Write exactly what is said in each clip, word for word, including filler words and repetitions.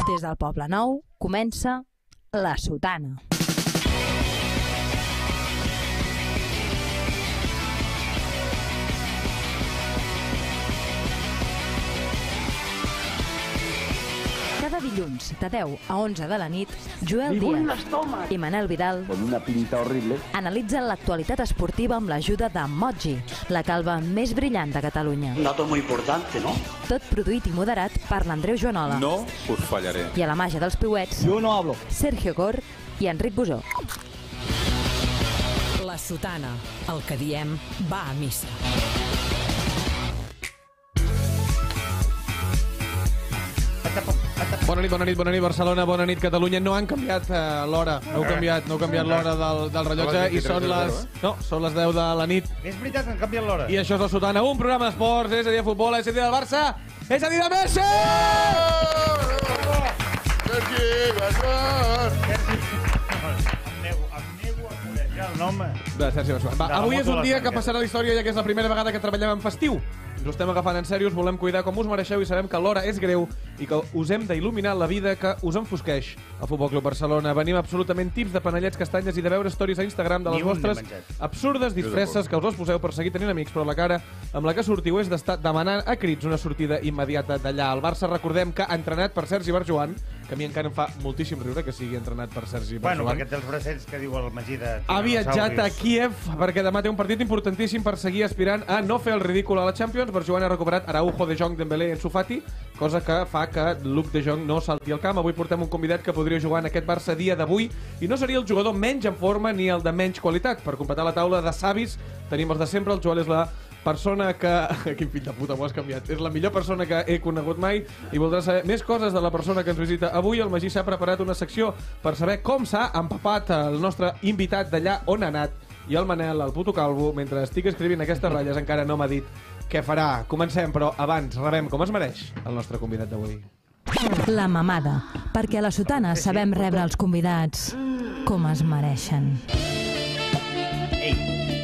Des del Poble Nou comença La Sotana. Cada dilluns, de deu a onze de la nit, Joel Díaz i Manel Vidal con una pinta horrible analitzen l'actualitat esportiva amb l'ajuda de Moji, la calva més brillant de Catalunya. Un dato muy importante, ¿no? Tot produït i moderat per l'Andreu Joanola. No us fallaré. I a la màgia dels piuets, yo no hablo. Sergio Cor i Enric Busó. La Sotana, el que diem va a missa. Bona nit, bona nit, bona nit, Barcelona, bona nit, Catalunya. No han canviat eh, l'hora, no heu canviat, no heu canviat l'hora del, del rellotge i són les, no, són les deu de la nit. És veritat que han canviat l'hora. I això és La Sotana, un programa d'esports, és a dir, de futbol, és a dir, del Barça, és a dir, de Messi! Sergi, Sergi! Em nego, em nego a conèixer el nom. De Sergi Barcelona. Va, avui és un dia que passarà a la història ja que és la primera vegada que treballem en festiu. Ens ho estem agafant en sèrio, us volem cuidar com us mereixeu i sabem que l'hora és greu i que us hem d'il·luminar la vida que us enfosqueix. Al Futbol Club Barcelona venim absolutament tips de panellets, castanyes i de veure stories a Instagram de les vostres absurdes disfresses que us les poseu per seguir tenint amics, però la cara amb la que sortiu és d'estar demanant a crits una sortida immediata d'allà. El Barça, recordem que entrenat per Sergi Barjuan, que a mi encara em fa moltíssim riure que sigui entrenat per Sergi Barjuan. Bueno, perquè té els bracets que diu el Magí de... Ha viatjat a Kíev perquè demà té un partit importantíssim per seguir aspirant a no fer el ridícul a la Champions. Barjuan ha recuperat Araujo, De Jong, Dembélé i Ansu Fati, cosa que fa que Luc De Jong no salti al camp. Avui portem un convidat que podria jugar en aquest Barça dia d'avui i no seria el jugador menys en forma ni el de menys qualitat. Per completar la taula de savis tenim els de sempre. El Joel és la persona que... Quin fill de puta, m'ho has canviat. És la millor persona que he conegut mai i voldrà saber més coses de la persona que ens visita avui. El Magí s'ha preparat una secció per saber com s'ha empapat el nostre invitat d'allà on ha anat. I el Manel, el puto calvo, mentre estic escrivint aquestes ratlles, encara no m'ha dit què farà. Comencem, però abans rebem com es mereix el nostre convidat d'avui. La mamada, perquè a La Sotana sabem rebre els convidats com es mereixen. Ei,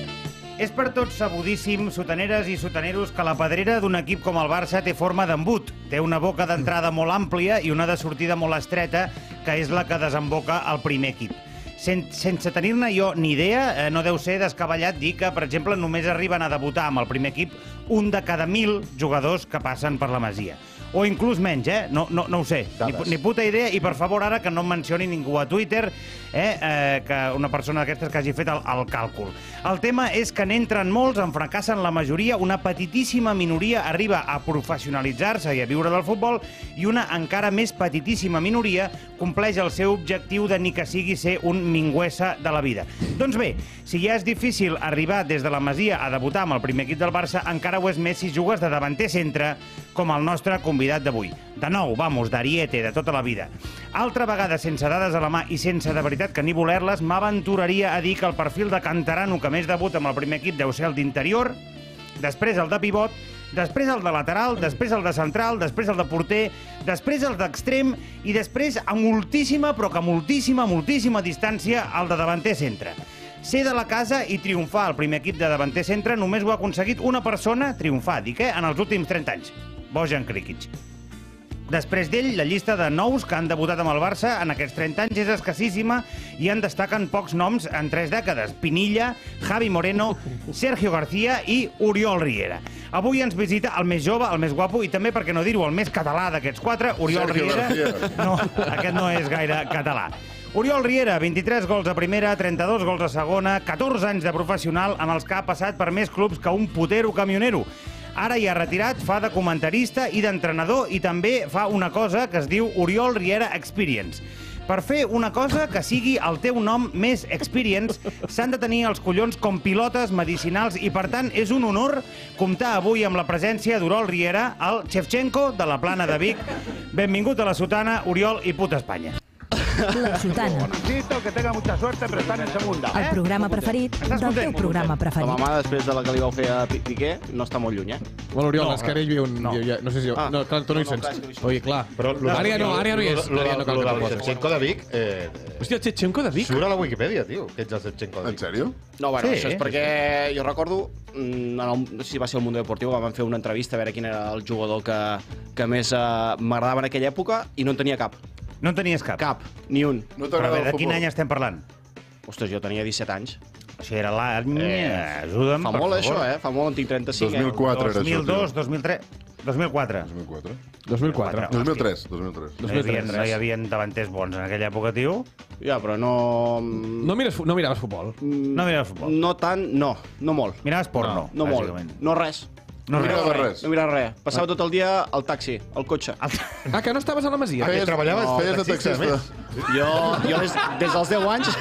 és per tots sabudíssim, sotaneres i sotaneros, que la pedrera d'un equip com el Barça té forma d'embut. Té una boca d'entrada molt àmplia i una de sortida molt estreta, que és la que desemboca al primer equip. Sen sense tenir-ne jo ni idea, eh, no deu ser descabellat dir que, per exemple, només arriben a debutar amb el primer equip un de cada mil jugadors que passen per la Masia. O inclús menys, eh? No, no, no ho sé. Ni, ni puta idea. I, per favor, ara que no em mencioni ningú a Twitter, eh, eh, que una persona d'aquestes que hagi fet el, el càlcul. El tema és que n'entren molts, en fracassen la majoria, una petitíssima minoria arriba a professionalitzar-se i a viure del futbol i una encara més petitíssima minoria compleix el seu objectiu de ni que sigui ser un mingüessa de la vida. Doncs bé, si ja és difícil arribar des de la Masia a debutar amb el primer equip del Barça, encara ho és més si jugues de davanter centre com el nostre convidat d'avui. De nou, vamos, d'ariete, de tota la vida. Altra vegada, sense dades a la mà i sense de veritat que ni voler-les, m'aventuraria a dir que el perfil de canterano que més debuta amb el primer equip deu ser el d'interior, després el de pivot, després el de lateral, després el de central, després el de porter, després el d'extrem i després, a moltíssima, però que moltíssima, moltíssima distància, el de davanter centre. Ser de la casa i triomfar al primer equip de davanter centre només ho ha aconseguit una persona, triomfar, dic, eh, en els últims trenta anys. Bojan Krikic. Després d'ell, la llista de nous que han debutat amb el Barça en aquests trenta anys és escassíssima i en destaquen pocs noms en tres dècades. Pinilla, Javi Moreno, Sergio García i Oriol Riera. Avui ens visita el més jove, el més guapo i també, per què no dir-ho, el més català d'aquests quatre, Oriol Sergio Riera. García. No, aquest no és gaire català. Oriol Riera, vint-i-tres gols a primera, trenta-dos gols a segona, catorze anys de professional en els que ha passat per més clubs que un putero camionero. Ara ja retirat, fa de comentarista i d'entrenador i també fa una cosa que es diu Oriol Riera Experience. Per fer una cosa que sigui el teu nom més experience, s'han de tenir els collons com pilotes medicinals i, per tant, és un honor comptar avui amb la presència d'Oriol Riera, el Shevchenko de la Plana de Vic. Benvingut a La Sotana, Oriol i puta Espanya. La Sotana. Que tenga mucha suerte, pero están en segunda. El programa preferit del teu programa La preferit. mamà, després de la que li vau fer a Pi- Piqué, no està molt lluny, eh? Bueno, Oriol, és que ara hi havia un... No. hi havia- No sé si... Ah. No, clar, tu no hi No, no, sents. clar, és que no hi sents. Oi, clar. Però lo- Ara ja no, ara ja no hi és. Lo, Ara ja no lo, cal lo que del te'l poses. Shevchenko de Vic, eh, Hòstia, el Shevchenko de Vic. surt a la Wikipedia, tio, que ets el Shevchenko de En Vic. sèrio? No, bueno, Sí, això és perquè jo recordo, mm, en el, no sé si va ser el Mundo Deportiu, que van fer una entrevista a veure quin era el jugador que, que més eh, m'agradava en aquella època i no en tenia cap. No en tenies cap? Cap, ni un. No Però a t'agrada veure, el de quin futbol? any estem parlant? Ostres, jo tenia disset anys. Això era l'any... Eh, Ajuda'm, Fa per molt, favor. això, eh? Fa molt, en tinc trenta-cinc. dos mil quatre dos era mil dos, això, dos mil tres... dos mil quatre. dos mil quatre. dos mil quatre. dos mil tres. dos mil tres. No hi, havia, no hi havia davanters bons en aquella època, tio. Eh? Ja, però no... No, mires, fu- no miraves futbol. No miraves futbol. No tant, no, no molt. Miraves porno, No molt, bàsicament. no res. No, No res. mirava res. No mirava res. Passava tot el dia al taxi, al cotxe. Ah, que no estaves a la Masia? Feies, treballaves- no, feies de taxista, taxista. Jo, jo des, des dels deu anys...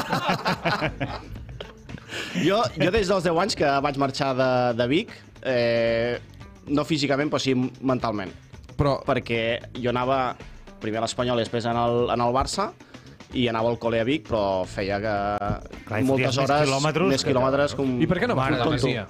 jo, jo des dels deu anys que vaig marxar de, de Vic, eh, no físicament, però sí mentalment. Però, Perquè jo anava primer a l'Espanyol i després en el, en el Barça, i anava al col·le a Vic, però feia que Clar, i moltes foties més hores, quilòmetres més que- quilòmetres com... i per què no vas Mare a la de Masia?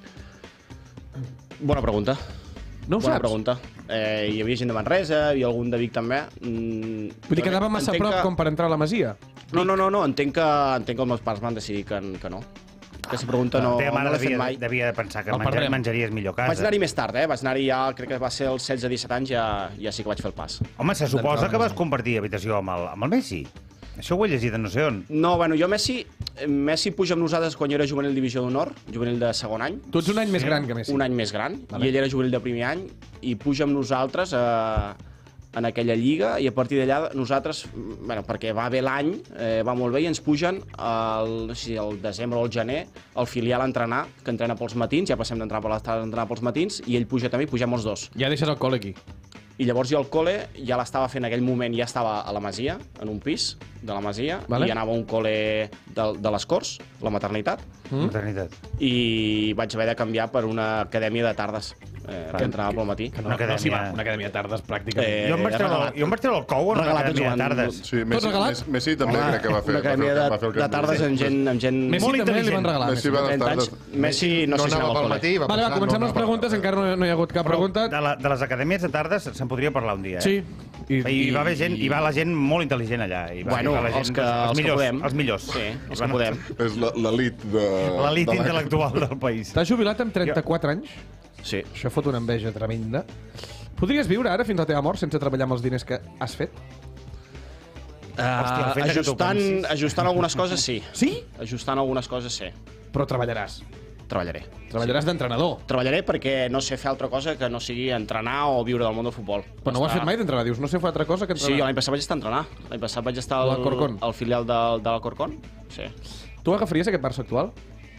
Bona pregunta. No ho Bona saps? pregunta. Eh, hi havia gent de Manresa, hi havia algun de Vic també. Mm, Vull dir que anava massa a entenc prop que... com per entrar a la Masia. No, no, no, no, entenc que, entenc que els meus pares van decidir que, que no. Aquesta pregunta no, La teva no mare l'he fet devia, mai. devia de pensar que El menjar, perdrem. menjaries millor a casa. Vaig anar-hi més tard, eh? Vaig anar-hi ja, crec que va ser els setze disset anys, ja, ja sí que vaig fer el pas. Home, se suposa D'entrar que a la vas compartir habitació amb el, amb el Messi. Això ho he llegit de no sé on. No, bueno, jo Messi, Messi puja amb nosaltres quan jo era juvenil divisió d'honor, juvenil de segon any, Tu ets un any més gran que Messi. un any més gran, Vale. i ell era juvenil de primer any, i puja amb nosaltres a, en aquella lliga, i a partir d'allà nosaltres, bueno, perquè va bé l'any, eh, va molt bé, i ens pugen el, no sé si el desembre o el gener al filial a entrenar, que entrena pels matins, ja passem d'entrar per les tardes a entrenar pels matins, i ell puja també, i pugem els dos. Ja deixes el col·le aquí. I llavors jo al col·le ja l'estava fent en aquell moment, ja estava a la Masia, en un pis de la Masia, Vale. i anava a un col·le de, de les Corts, la maternitat, Mm? Maternitat. i vaig haver de canviar per una acadèmia de tardes, eh, que entrenava pel matí. Que no, Una no s'hi va, acadèmia- una acadèmia de tardes, pràcticament. Eh, Jo em vaig treure, regalat. jo em vaig treure el cou en una Regalat acadèmia de jugant- tardes. Sí, Messi, regalat? Messi, Messi també Home, crec que va fer. una va fer el acadèmia que- de, va fer el que de em tardes volia. amb gent... Amb gent Messi Molt també li van intel·ligent. regalar. Messi va a les trenta anys. tardes. Messi no, no sé si anava anava pel al matí, col·le. va Vale, va, passant, comencem no les anava preguntes, pel- encara no, no hi ha hagut cap pregunta. De, la, de les acadèmies de tardes se'n podria parlar un dia, eh? Sí. I, I va haver gent, hi va la gent molt intel·ligent allà. I va, Bueno, hi va la gent, els que- els que millors, podem. Els millors. Sí, els que Bueno, podem. És la- l'elit de... L'elit de la- intel·lectual del país. T'has jubilat amb trenta-quatre anys? Sí. Això fot una enveja tremenda. Podries viure ara fins a la teva mort sense treballar amb els diners que has fet? Hòstia, el fet de que t'ho ajustant, pensis. ajustant algunes coses, sí. Sí? Ajustant algunes coses, sí. Però treballaràs. Treballaré. Treballaràs d'entrenador. Treballaré perquè no sé fer altra cosa que no sigui entrenar o viure del món del futbol. Però no ho has fet mai d'entrenar, dius, no sé fer altra cosa que Sí, entrenar. jo l'any passat vaig estar a entrenar. L'any passat vaig estar A al, l'Alcorcón. al filial de, de l'Alcorcón. Sí. Tu agafaries aquest Barça actual?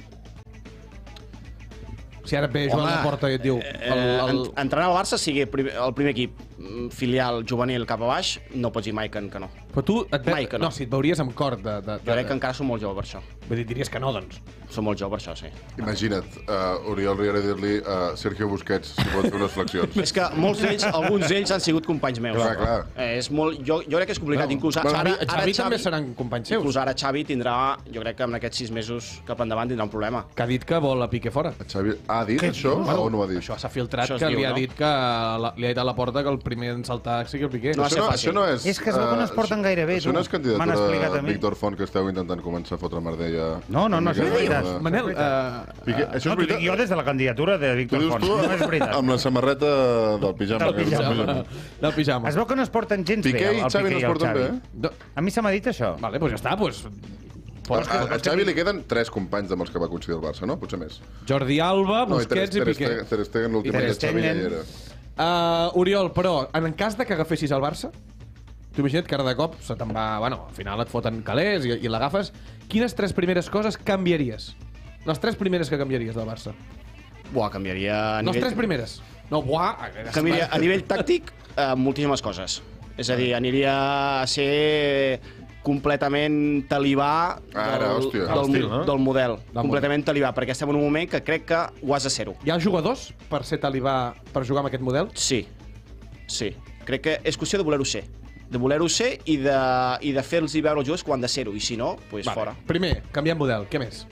Si ara et ve Joan Home, Laporta i et diu... El, Eh, el... en- entrenar al Barça sigui primer, el primer equip mm, filial juvenil cap a baix, no pots dir mai que, que no. Però tu et ve... Mai que no. No, si et veuries amb cor de... de, de... Jo crec que encara som molt jove per això. Vull dir, diries que no, doncs. Som molt jove per això, sí. Imagina't, uh, Oriol Riera dir-li a uh, Sergio Busquets si pot fer unes flexions. És que molts d'ells, alguns d'ells han sigut companys meus. Clar, clar. Eh, és molt, jo, jo crec que és complicat. No. Inclús Bueno, ara, Xavi, ara Xavi també seran companys seus. Inclús ara Xavi tindrà, jo crec que en aquests sis mesos cap endavant tindrà un problema. Que ha dit que vol a Piqué fora. Xavi ha dit això o no ho ha dit? Això s'ha filtrat, Això es que diu, li ha no? dit que la, li ha dit a la porta que el primer en saltar sigui el Piqué. No, Això no, fàcil. això no és... És que es veu que no es eh, porten gaire bé, Això tu. no és M'han explicat candidatura a mi. Víctor Font, que esteu intentant començar a fotre merdella... No, no, no, això és veritat. Manel, uh, Piqué, això No, és t'ho dic jo veritat? des de la candidatura de Tu Víctor dius Font. tu No és veritat. amb la samarreta del pijama. Del pijama. del pijama. Es veu que no es porten gens Piqué bé, i el, el Xavi Piqué no es i el porten Xavi. bé? No. A mi se m'ha dit això. Vale, doncs ja està, doncs... A, a, a Xavi li queden tres companys amb els que va coincidir el Barça, no? Potser més. Jordi Alba, Busquets Ter, i Piqué. Ter, Ter Stegen, l'últim I Ter any de Xavi ja hi Stegen. era. Uh, Oriol, però, en cas de que agafessis el Barça, tu imagina't que ara de cop se te'n va... Bueno, al final et foten calés i, i l'agafes. Quines tres primeres coses canviaries? Les tres primeres que canviaries del Barça. Buah, canviaria a Les nivell... tres primeres. No, buah... Canviaria a nivell tàctic eh, moltíssimes coses. És a dir, aniria a ser completament talibà Ara, del, hòstia. del, Estil, no? del model. Del completament talibà, perquè estem en un moment que crec que ho has de ser-ho. Hi ha jugadors per ser talibà per jugar amb aquest model? Sí, sí. Crec que és qüestió de voler-ho ser. de voler-ho ser i de, i de fer-los veure els jugadors quan han de ser-ho, i si no, doncs Vale. fora. Primer, canviant model. Què més?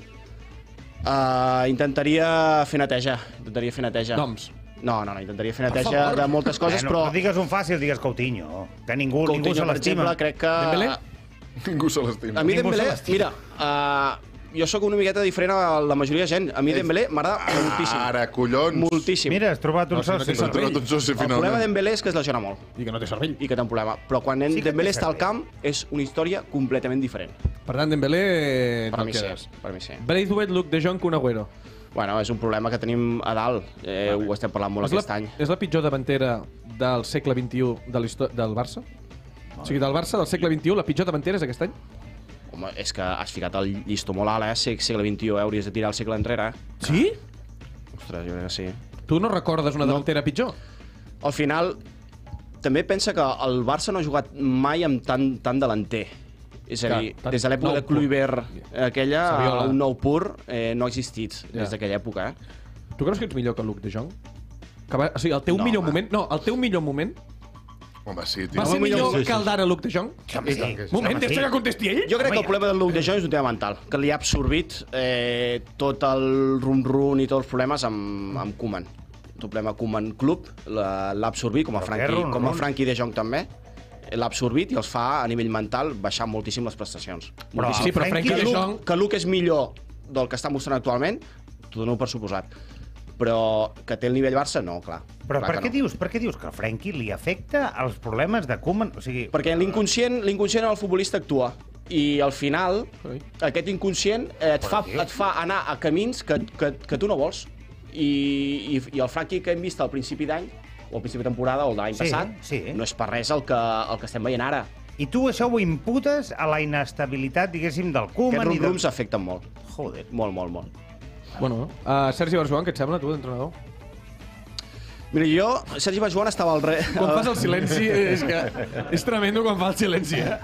Uh, intentaria fer neteja. Intentaria fer neteja. Noms. No, no, no, intentaria fer neteja de moltes coses, bueno, però... No digues un fàcil, digues Coutinho, que ningú, ningú Coutinho, se per exemple, l'estima. crec que... Dembélé? Ningú se l'estima. A mi Ningú Dembélé, se l'estima. mira, uh, jo sóc una miqueta diferent a la majoria de gent. A mi Dembélé m'agrada moltíssim. Ara, collons. Moltíssim. Mira, has trobat un No, si no soci. té S'ha trobat un soci, El problema de finalment. Dembélé és que es lesiona molt I que no té cervell. i que té un problema. Però quan Sí sí que Dembélé té està al cervell. camp és una història completament diferent. Per tant, Dembélé... Per no mi et sí, quedes. per mi sí. Braithwaite, Luke de Jong, Kun Agüero. Bueno, és un problema que tenim a dalt. Eh, ho estem parlant molt És la, aquest any. és la pitjor davantera del segle vint-i-u de l'histo- del Barça? O sigui, del Barça del segle vint-i-u, la pitjor davantera és aquest any? Home, és que has ficat el llistó molt alt, eh? Se- Segle vint-i-u, eh? Hauries de tirar el segle enrere, eh? Sí? Ostres, jo crec que sí. Tu no recordes una No. davantera pitjor? Al final, també pensa que el Barça no ha jugat mai amb tant, tant delanter. És a Clar, dir, tant- des de l'època nou de Kluivert, aquella, Saviola. un nou pur, eh, no ha existit Ja. des d'aquella època, eh? Tu creus que ets millor que Luke de Jong? Que va, o sigui, el teu No, millor home. moment... No, el teu millor moment Home, sí, tio. va ser millor- millor sí, sí, que el d'ara Luke de Jong? Home, sí. Moment, Home, deixa sí. que contesti ell. Jo crec que el Home, problema del Luke de Jong és un tema mental, que li ha absorbit eh, tot el rum-rum i tots els problemes amb, amb Koeman. Tot el problema Koeman Club la- l'ha absorbit, com a, Però què Frankie, rum-rum? com a Frankie de Jong també. L'ha absorbit i els fa, a nivell mental, baixar moltíssim les prestacions. Però Moltíssim. Sí, però Frenkie Frenkie que, de Luke, Jong... que Luke és millor del que està mostrant actualment, t'ho dono per suposat. Però que té el nivell Barça, no, clar. Però clar per que què, no. dius, per què dius que el Frenkie li afecta els problemes de Koeman? O sigui, Perquè l'inconscient, l'inconscient en el futbolista actua. I al final, Ui. aquest inconscient eh, et, fa, tio. et fa anar a camins que, que, que tu no vols. I, i, i el Frankie que hem vist al principi d'any, o al principi de temporada, o de l'any Sí, passat, sí. no és per res el que, el que estem veient ara. I tu això ho imputes a la inestabilitat, diguéssim, del Aquests Koeman i del... rum-rums afecten molt. Joder. Molt, molt, molt. Bueno, uh, Sergi Barjuan, què et sembla, tu, d'entrenador? Mira, jo, Sergi Barjuan estava al... Re... Quan fas el silenci, és que és tremendo quan fa el silenci, eh?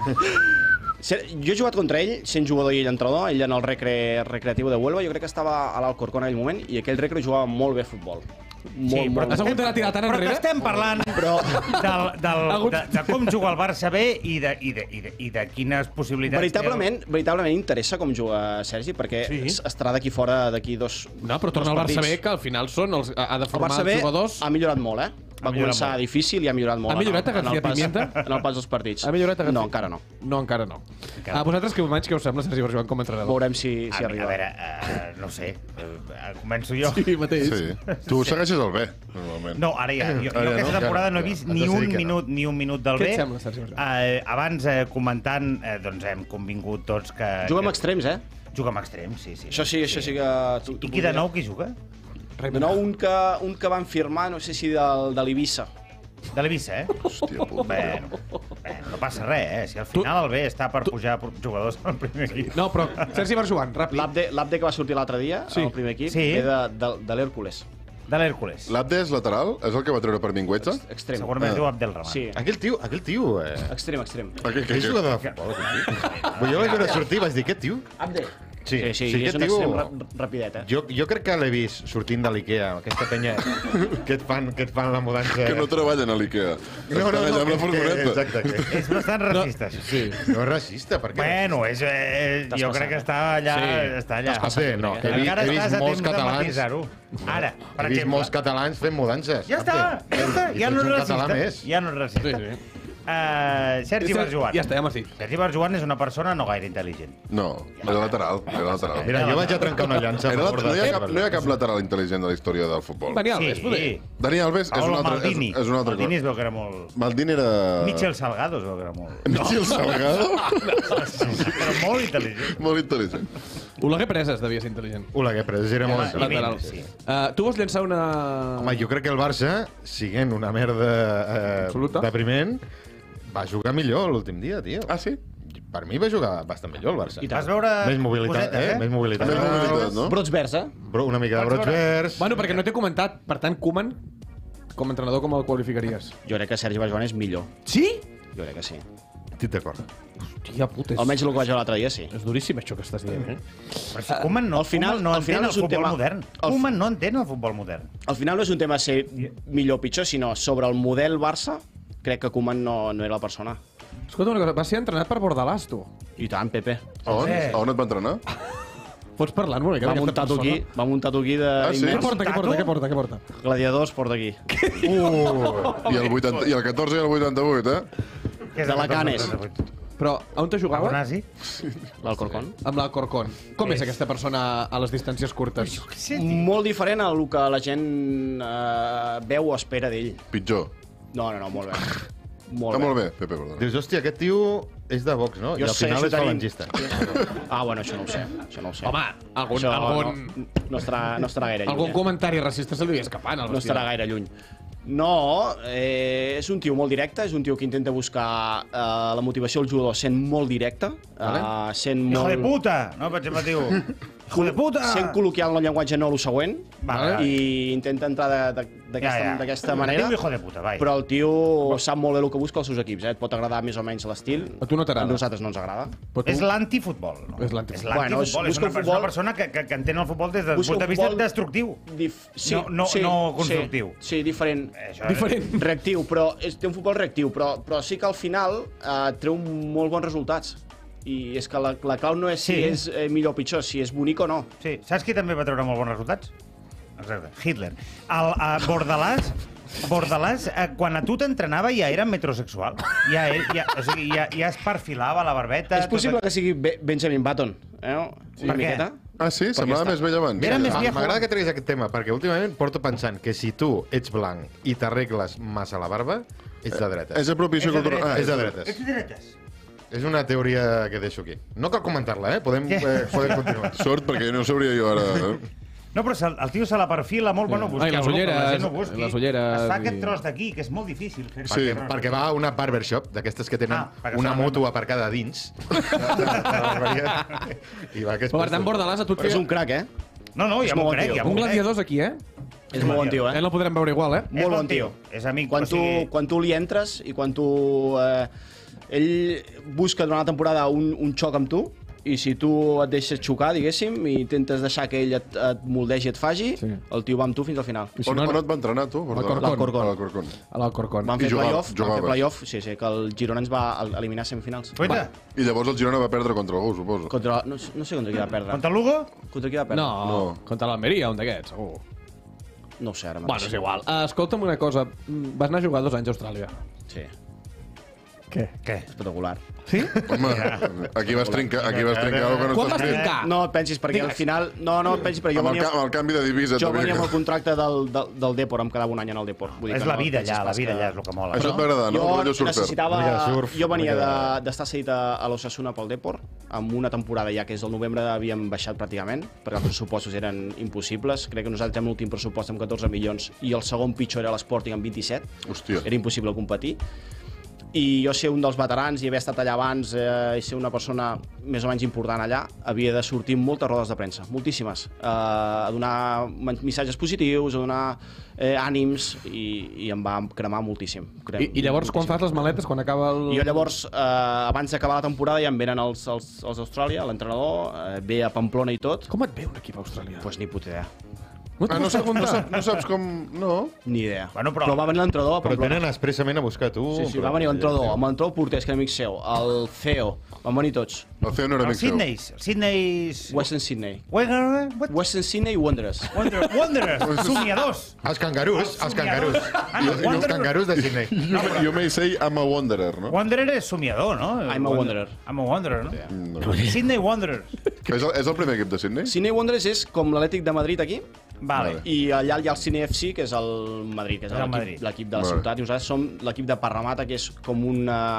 Ser- Jo he jugat contra ell, sent jugador i ell entrenador, ell en el recre recreatiu de Huelva, jo crec que estava a l'Alcorcón en aquell moment, i aquell recre jugava molt bé a futbol. Molt, Sí, però molt, Has hagut d'anar a tirar tan Però enrere? t'estem parlant Però- del, del, Hagut- de, de com juga el Barça bé i de, i de, i de, i de quines possibilitats Veritablement, veritablement interessa com juga Sergi, perquè Sí. sí. estarà d'aquí fora d'aquí dos No, però torna dos al Barça partits. B, que al final són els, ha de El formar Barça els B jugadors. ha millorat molt, eh? Va millorat començar molt. difícil i ha millorat molt. Ha millorat a en el- en García el pas- Pimienta? En el pas dels partits. Ha millorat a García? No, encara no. No, encara no. A vosaltres que maig què us sembla Sergi Barjuan com a entrenador? Veurem si, si A, arriba. a veure, uh, no sé, uh, començo jo. Sí, mateix. Sí. Tu segueixes el B, normalment. No, ara ja. Jo, jo Ara aquesta no, temporada encara, no he ja. vist Has ni decidit un que no. minut ni un minut del Què B. et sembla, Sergi Barjuan? Uh, abans, eh, comentant, eh, doncs hem convingut tots que... Juga amb que... extrems, eh? Juga amb extrems, sí, sí. Això sí, això sí que... tu- tu I qui de podries- nou qui juga? De nou, un que, un que van firmar, no sé si del, de l'Ibissa. De l'Eivissa, eh? Hòstia, puta. Bueno, bueno, no passa res, eh? Si al final el B està per pujar jugadors al primer equip. No, però Sergi Barjuan, ràpid. L'Abde l'Abde que va sortir l'altre dia, Sí. al primer equip, Sí. ve de, de, de l'Hèrcules. De l'Hèrcules. L'Abde és lateral? És el que va treure per Mingüetza? Extrem. Segurament es diu Abdelrahman. Sí, Aquell tio, aquell tio... Eh... extrem, extrem. Aquell Que és jugador de futbol, aquell tio. Però jo vaig veure sortir i vaig dir, aquest tio... Abde. Sí, Sí, sí, sí, i és aquest un tio... extrem ra- rapidet, eh? Jo, jo crec que l'he vist sortint de l'Ikea, aquesta penya que et fan, que et fan la mudança... Que no treballen a l'Ikea. no, no, Estan allà amb la que- que- furgoneta. Exacte. Que... És bastant racista, això. Sí. No és racista, perquè... Bueno, és, eh, jo crec que està allà... Sí. Està allà. Ah, bé, no, he, vi, Encara he vist estàs a molts temps de catalans... matisar-ho. Ara, per He vist exemple. molts catalans fent mudances. Ja està, ja està, ja no és un català racista. més. Ja no és racista. Sí, sí. Uh, Sergi Barjuan. Ja està, ja m'has dit. Sergi Barjuan és una persona no gaire intel·ligent. No, era lateral. Era lateral. Mira, jo vaig a trencar una llança a Era favor lat- no, hi ha de... cap, no hi ha cap lateral intel·ligent de la història del futbol. Dani Alves, poder. Dani Alves és Paolo un altre, és, Maldini. és un altre Maldini es cosa. veu que era molt... Maldini era... Michel Salgado es veu que era molt... Michel Salgado? Però molt intel·ligent. Molt intel·ligent. Oleguer Preses devia ser intel·ligent. Oleguer Preses era molt... Home, Lateral. sí. Uh, tu vols llançar una... Home, jo crec que el Barça, siguent una merda eh, Absoluta. depriment, va jugar millor l'últim dia, tio. Ah, sí? Per mi va jugar bastant millor el Barça. I vas veure Més mobilitat, cosetes, eh? Més mobilitat. Més mobilitat, no? Brots verds, eh? Bro, una mica de Vas brots veure- verds. Bueno, perquè no t'he comentat. Per tant, Koeman, com a entrenador, com el qualificaries? Jo crec que Sergi Barjuan és millor. Sí? Jo crec que sí. Estic d'acord. Hòstia puta, és, Almenys el que vaig veure l'altre dia, sí. és duríssim això que estàs dient, eh? Però si Koeman no, Al final- Koeman no al final entén el és un futbol tema- modern. al- Koeman no entén el futbol modern. Al final no és un tema ser millor o pitjor, sinó sobre el model Barça, crec que Koeman no, no era la persona. Escolta una cosa, vas ser entrenat per Bordalàs, tu. I tant, Pepe. On? Eh. On et va entrenar? Pots parlar una mica Va d'aquesta muntar-ho persona? aquí, va muntar-ho aquí de... Ah, sí? Què immens. porta, què porta, què porta, què porta? Gladiadors porta aquí. Uh, I el, vuitanta, I el catorze i el vuitanta-vuit, eh? Què és De el la Canes. Però on te jugava? Nazi? L'Alcorcón. Amb l'Alcorcón. Com és aquesta persona a les distàncies curtes? Molt diferent a el que la gent eh, veu o espera d'ell. Pitjor. No, no, no, molt bé. Molt Està bé. molt bé, Pepe, perdona. Dius, hòstia, aquest tio és de Vox, no? I Jo al final segueixo és tenint- falangista. Ah, bueno, això no ho sé. Això no ho sé. Home, algun, Això algun, no, no, estarà, no estarà gaire lluny. algun eh? comentari racista se li devia escapant al No estarà gaire lluny. No, eh, és un tio molt directe, és un tio que intenta buscar eh, la motivació al jugador sent molt directe, Vale. eh, sent Hijo molt... de puta! No, per exemple, diu... Hijo de puta! Sent col·loquial en el llenguatge no, el següent, Vale. i intenta entrar de- de- d'aquesta Ja, ja. d'aquesta manera, Diu hijo de puta, vai. però el tio sap molt bé el que busca als seus equips, eh? Et pot agradar més o menys l'estil. A tu no t'agrada? A nosaltres no ens agrada. Però tu- És l'antifutbol. No? És l'antifutbol. És Bueno, és- l'antifutbol. és, busca una, un és una futbol- persona que, que, que entén el futbol des del Busca punt de un vista futbol destructiu. Dif sí, No- no- sí, no sí, constructiu. Sí, diferent. Això Diferent. Reactiu, però és, té un futbol reactiu, però, però sí que al final eh, treu molt bons resultats. I és que la, la clau no és si Sí. és eh, millor o pitjor, si és bonic o no. Sí. Saps qui també va treure molt bons resultats? Exacte, Hitler. El, a Bordalàs, Bordalàs, eh, quan a tu t'entrenava ja era metrosexual. Ja, ell- ja, o sigui, ja, ja es perfilava la barbeta... és possible tot... que sigui Be Benjamin Button, eh? Per Una què? miqueta. Ah, sí? Semblava està- més vell abans. Era més Ah, viejo. M'agrada que treguis aquest tema, perquè últimament porto pensant que si tu ets blanc i t'arregles massa la barba, ets de dretes. És apropiació És de cultural. dretes. Ah, És de dretes. Ets de dretes. És una teoria que deixo aquí. No cal comentar-la, eh? Podem, eh, podem continuar. Sort, perquè no sabria jo ara... eh? No, però se- el tio se la perfila molt, bueno, Ah, i les busqueu-lo, però ulleres, la gent no busqui. les ulleres Es fa i- aquest tros d'aquí, que és molt difícil fer. Sí. Perquè, perquè va a una barbershop, d'aquestes que tenen Ah, perquè una saben- moto aparcada dins. de, de, de la barberia, I va aquests Però, per tant, puestos. Bordalàs, a tu et Però és feia... un crac, eh? No, no, És ja m'ho molt crec, tio. ja m'ho Un crec. gladiador aquí, eh? És molt bon tio, eh? Eh, no el podrem veure igual, eh? És Molt bon tio. És amic, Quan o sigui... tu, quan tu li entres i quan tu... Eh, ell busca durant la temporada un, un xoc amb tu, i si tu et deixes xocar, diguéssim, i intentes deixar que ell et, et moldegi i et faci, Sí. el tio va amb tu fins al final. I si On, no, on et va entrenar, tu? L'Alcorcón. L'Alcorcón. A l'Alcorcón. a l'Alcorcón. Van I fer jugava- playoff, van fer jugaves. playoff, sí, sí, que el Girona ens va el- eliminar a semifinals. Guaita, I llavors el Girona va perdre contra algú, suposo. Contra, no, no sé contra qui va perdre. contra el Lugo? Contra qui va perdre? No, No. contra l'Almeria, un d'aquests, segur. No ho sé ara Bueno, mateix. és igual. Uh, escolta'm una cosa. Mm, Vas anar a jugar dos anys a Austràlia. Sí, Què? Què? Ah, espectacular. Sí? Home, aquí vas trencar, aquí vas trencar alguna Quan cosa vas trencar? No et pensis, perquè al final... No, no et pensis, perquè jo Amb el, venia... ca amb el canvi de divisa. Jo també. venia amb el contracte del, del, del Depor, em quedava un any en el Depor. Vull dir És que la no vida pensis allà, la pas vida que- allà és el que mola. Això et va agradar, no? El Jo rotllo surfer. necessitava... Una mica de surf, jo venia una mica de- d'estar cedit a, a l'Osasuna pel Depor, amb una temporada ja que és del novembre havíem baixat pràcticament, perquè els pressupostos eren impossibles. Crec que nosaltres hem l'últim pressupost amb catorze milions i el segon pitjor era l'Sporting amb vint-i-set. Hòstia. Era impossible competir. I jo ser un dels veterans i haver estat allà abans eh, i ser una persona més o menys important allà, havia de sortir moltes rodes de premsa, moltíssimes, eh, a donar men- missatges positius, a donar eh, ànims, i, i em va cremar moltíssim. Crem, I, I llavors, quan moltíssim. fas les maletes, quan acaba el... I jo llavors, eh, abans d'acabar la temporada, ja em venen els, els, els d'Austràlia, l'entrenador, eh, ve a Pamplona i tot, Com et ve un equip australià? doncs ni puta idea. No t'ho Ah, no pots saps, no, preguntar? saps, no saps com... No? Ni idea. Bueno, però- però va venir l'entrenador a Però et Pamplona. venen expressament a buscar tu. Sí, sí, però- va venir l'entrenador, amb l'entrenador porters, que era amic seu, el C E O, van venir tots. El C E O no era El amic seu. Sydney, el Sydney... Western Sydney. Western... What? Western Sydney Wanderers. Wonder, Wanderers, somiadors. Els cangarús, els cangarús. Ah, I no, els- i els Wanderers. cangarús de Sydney. You, may- you may say I'm a wanderer, no? Wanderer és somiador, no? I'm a wanderer. I'm a Wanderer, no? no. Sydney Wanderers. És, el, és el primer equip de Sydney? Sydney Wanderers és com l'Atlètic de Madrid aquí, Vale. i allà hi ha el Cine F C, que és el Madrid, que és És el l'equip Madrid. l'equip de la Vale. ciutat, i nosaltres som l'equip de Parramatta, que és com una,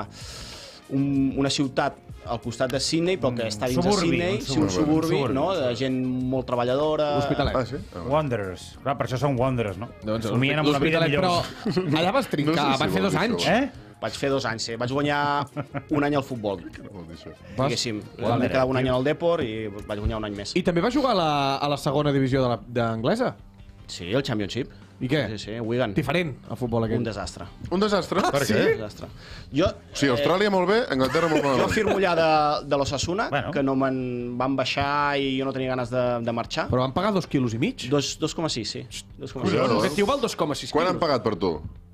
un, una ciutat al costat de Sydney, però que està dins Suburbi, de Sydney, un sí, un suburbi. suburbi, Suburbi. no? De gent molt treballadora. Hospitalet. Ah, sí? Ah, va. Wanderers. Clar, per això són Wanderers, no? Doncs Somien amb una vida l'Hospitalet, millor. però allà vas trincar, No sé si vas fer vol dos dir anys. això. Eh? Vaig fer dos anys, sí. Vaig guanyar un any al futbol, Què vol dir això? Vas- diguéssim. Em quedava un any en el Depor i vaig guanyar un any més. I també vas jugar a la, a la segona divisió de la- d'anglesa? Sí, el Championship. I què? Sí, sí, Wigan. Diferent, el futbol Un aquest. desastre. Un desastre? Per Un què? desastre. Jo, Sí, Austràlia molt bé, Anglaterra molt Jo malament. firmo allà de, de l'Osasuna, Bueno. que no me'n van baixar i jo no tenia ganes de, de marxar. Però van pagar dos quilos i mig. dos coma sis, sí. dos coma sis. Cuidado. Aquest tio val dos coma sis Quan han quilos. pagat per tu?